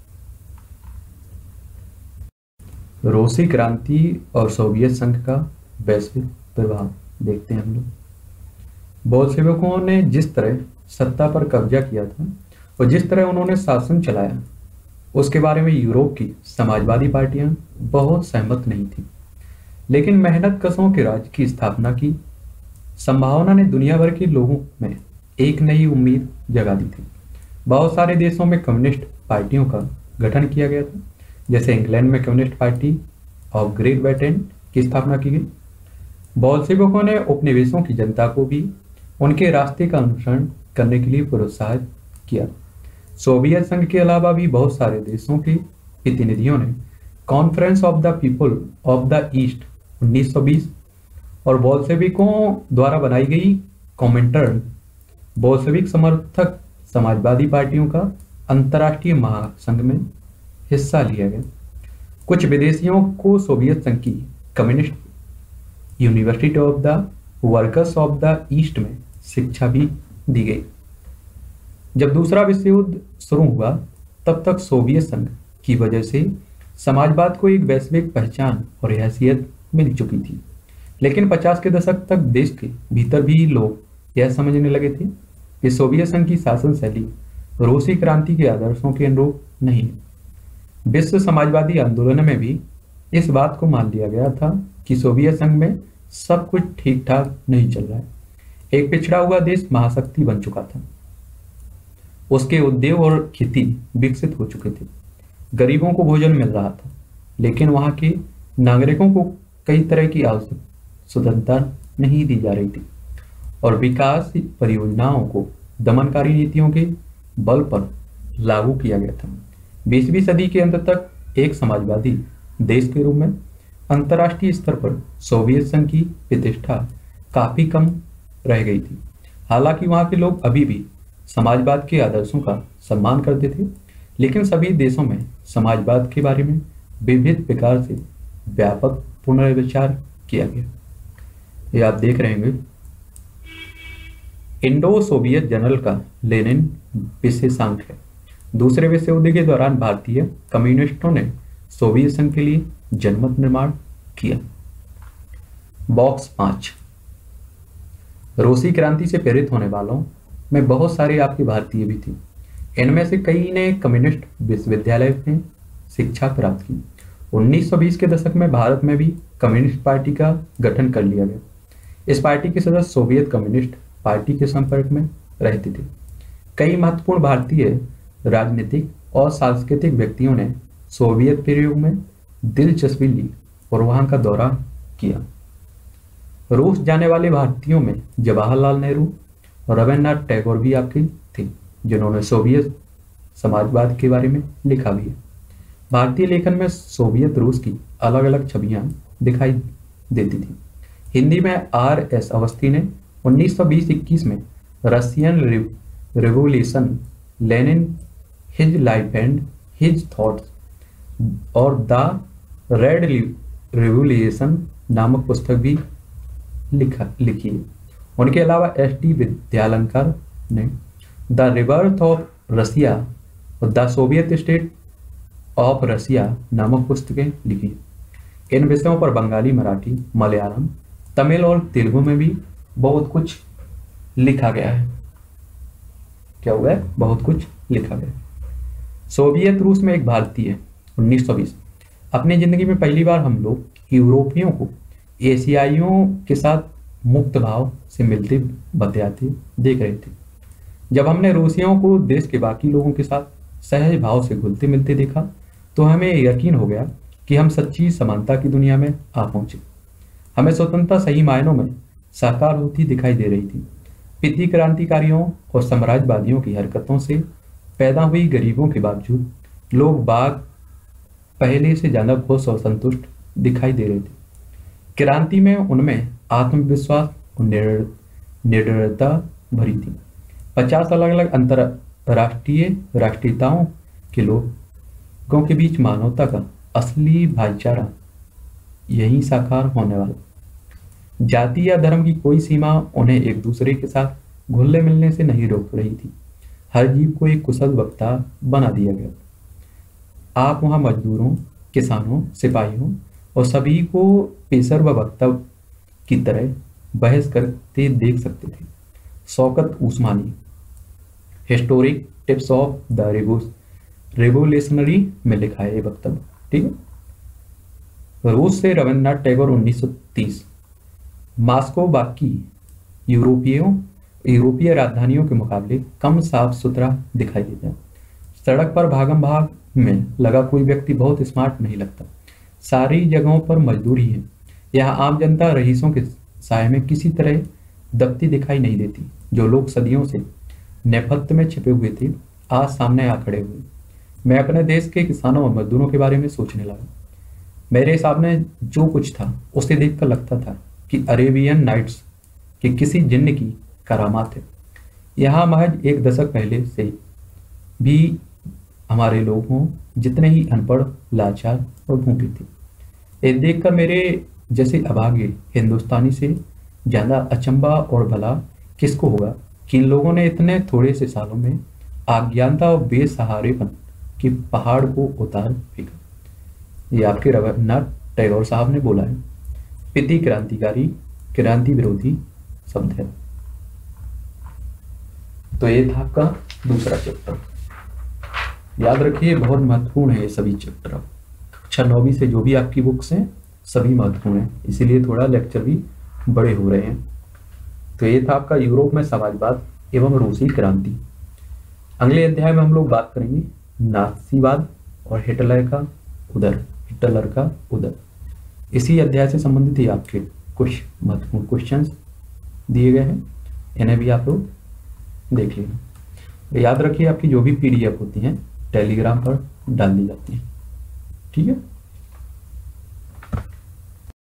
रूसी क्रांति और सोवियत संघ का वैश्विक प्रभाव देखते हैं हम लोग। बोल्शेविकों ने जिस तरह सत्ता पर कब्जा किया था और जिस तरह उन्होंने शासन चलाया, उसके बारे में यूरोप की समाजवादी पार्टियां बहुत सहमत नहीं थी। लेकिन मेहनत कशों के राज्य की स्थापना की संभावना ने दुनिया भर के लोगों में एक नई उम्मीद जगा दी थी। बहुत सारे देशों में कम्युनिस्ट पार्टियों का गठन किया गया था। जैसे इंग्लैंड में Communist Party of Great Britain की स्थापना की गई। बोल्शेविकों ने उपनिवेशों की जनता को भी उनके रास्ते का अनुसरण करने के लिए प्रोत्साहित किया। सोवियत संघ के अलावा भी बहुत सारे देशों के प्रतिनिधियों ने conference of the people of the east 1920 और बोल्शेविकों द्वारा बनाई गई कॉमेंटर बोल्शेविक समर्थक समाजवादी पार्टियों का अंतर्राष्ट्रीय महासंघ में हिस्सा लिया गया। कुछ विदेशियों को सोवियत संघ की Communist University of the Workers of the East में शिक्षा भी दी गई। जब दूसरा विश्व युद्ध शुरू हुआ तब तक सोवियत संघ की वजह से समाजवाद को एक वैश्विक पहचान और हैसियत मिल चुकी थी। लेकिन 50 के दशक तक देश के भीतर भी लोग यह समझने लगे थे कि सोवियत संघ की शासन शैली रूसी क्रांति के आदर्शों के अनुरूप नहीं है। विश्व समाजवादी आंदोलन में भी इस बात को मान लिया गया था कि सोवियत संघ में सब कुछ ठीक ठाक नहीं चल रहा है। एक पिछड़ा हुआ देश महाशक्ति बन चुका था, उसके उद्योग और खेती विकसित हो चुके थे, गरीबों को भोजन मिल रहा था, लेकिन वहां के नागरिकों को कई तरह की आवश्यक स्वतंत्रता नहीं दी जा रही थी और विकास परियोजनाओं को दमनकारी नीतियों के बल पर लागू किया गया था। 20वीं सदी के अंत तक एक समाजवादी देश के रूप में अंतर्राष्ट्रीय स्तर पर सोवियत संघ की प्रतिष्ठा काफी कम रह गई थी। हालांकि वहां के लोग अभी भी समाजवाद के आदर्शों का सम्मान करते थे, लेकिन सभी देशों में समाजवाद के बारे में विविध प्रकार से व्यापक पुनर्विचार किया गया। ये आप देख रहे होंगे, इंडो सोवियत जर्नल का लेनिन विशेषांक है। दूसरे विश्व युद्ध के दौरान भारतीय कम्युनिस्टों ने सोवियत संघ के लिए जनमत निर्माण किया। बॉक्स 5, रूसी क्रांति से प्रेरित होने वालों में बहुत सारे आपके भारतीय भी थे। इनमें से कई ने कम्युनिस्ट विश्वविद्यालय में शिक्षा प्राप्त की। 1920 के दशक में भारत में भी कम्युनिस्ट पार्टी का गठन कर लिया गया। इस पार्टी के सदस्य सोवियत कम्युनिस्ट पार्टी के संपर्क में रहते थे। कई महत्वपूर्ण भारतीय राजनीतिक और सांस्कृतिक व्यक्तियों ने सोवियत प्रयोग में दिलचस्पी ली और वहां का दौरा किया। रूस जाने वाले भारतीयों में जवाहरलाल नेहरू और रविन्द्रनाथ टैगोर भी आपके थे, जिन्होंने सोवियत समाजवाद के बारे में लिखा भी है। भारतीय लेखन में सोवियत रूस की अलग अलग छवियां दिखाई देती थी। हिंदी में R.S. अवस्थी ने 1920-21 में Russian revolution, Lenin, his life and his thoughts और द रेड रिवोल्यूशन नामक पुस्तक भी लिखी है। उनके अलावा S.D. विद्यालंकर ने द रिबर्थ ऑफ रसिया और the Soviet state of Russia नामक पुस्तकें लिखी। इन विषयों पर बंगाली, मराठी, मलयालम, तमिल और तेलुगु में भी बहुत कुछ लिखा गया है। क्या हुआ है? बहुत कुछ लिखा गया। सोवियत रूस में एक भारतीय 1920। अपनी जिंदगी में पहली बार हम लोग यूरोपियों को एशियाइयों के साथ मुक्त भाव से मिलते बतियाते देख रहे थे। जब हमने रूसियों को देश के बाकी लोगों के साथ सहज भाव से घुलते मिलते देखा तो हमें यकीन हो गया कि हम सच्ची समानता की दुनिया में आ पहुंचे। हमें स्वतंत्रता सही मायनों में साकार होती दिखाई दे रही थी। पितृ क्रांतिकारियों और साम्राज्यवादियों की हरकतों से पैदा हुई गरीबों के बावजूद लोग बाग पहले से ज्यादा खुश और संतुष्ट दिखाई दे रहे थे। क्रांति में उनमें आत्मविश्वास और निडरता भरी थी। 50 अलग अलग अंतरराष्ट्रीय राष्ट्रीयताओं के लोगों के बीच मानवता का असली भाईचारा यही साकार होने वाला। जाति या धर्म की कोई सीमा उन्हें एक दूसरे के साथ घुलने मिलने से नहीं रोक रही थी। हर जीव को एक कुशल वक्ता बना दिया गया। आप वहां मजदूरों, किसानों, सिपाहियों और सभी को पेशर व वक्ता की तरह बहस करते देख सकते थे। Shaukat Usmani, historic tips of the revolutionary में लिखा है ये वक्तव्य। ठीक है। रूस से रविन्द्रनाथ टैगोर 1930। मास्को बाकी यूरोपीय राजधानियों के मुकाबले कम साफ सुथरा दिखाई देता है। सड़क पर भागम भाग में लगा कोई व्यक्ति बहुत स्मार्ट नहीं लगता। सारी जगहों पर मजदूर ही है। यहाँ आम जनता रईसों के साय में किसी तरह दबती दिखाई नहीं देती। जो लोग सदियों से नेपथ्य में छिपे हुए थे आज सामने आ खड़े हुए। मैं अपने देश के किसानों और मजदूरों के बारे में सोचने लगा। मेरे सामने जो कुछ था उसे देखकर लगता था कि अरेबियन नाइट्स के किसी जिन्न की करामात है। यहाँ महज एक दशक पहले से भी हमारे लोग हों जितने ही अनपढ़, लाचार और भूखे थे। ये देखकर मेरे जैसे अभागे हिंदुस्तानी से ज्यादा अचंबा और भला किसको होगा कि इन लोगों ने इतने थोड़े से सालों में अज्ञानता और बेसहारेपन की पहाड़ को उतार फेंका। ये आपके रविन्द्रनाथ टैगोर साहब ने बोला है। पितृ क्रांतिकारी, क्रांति विरोधी शब्द है। तो ये था आपका दूसरा चैप्टर। याद रखिए बहुत महत्वपूर्ण है ये सभी चैप्टर। कक्षा 9वीं से जो भी आपकी बुक्स हैं सभी महत्वपूर्ण हैं, इसीलिए थोड़ा लेक्चर भी बड़े हो रहे हैं। तो ये था आपका यूरोप में समाजवाद एवं रूसी क्रांति। अगले अध्याय में हम लोग बात करेंगे नाजीवाद और हिटलर का उदय। इसी अध्याय से संबंधित ही आपके कुछ महत्वपूर्ण क्वेश्चंस दिए गए हैं, इन्हें भी आप लोग देख लेना। याद रखिए आपकी जो भी PDF होती हैं टेलीग्राम पर डाल दी जाती हैं। ठीक है।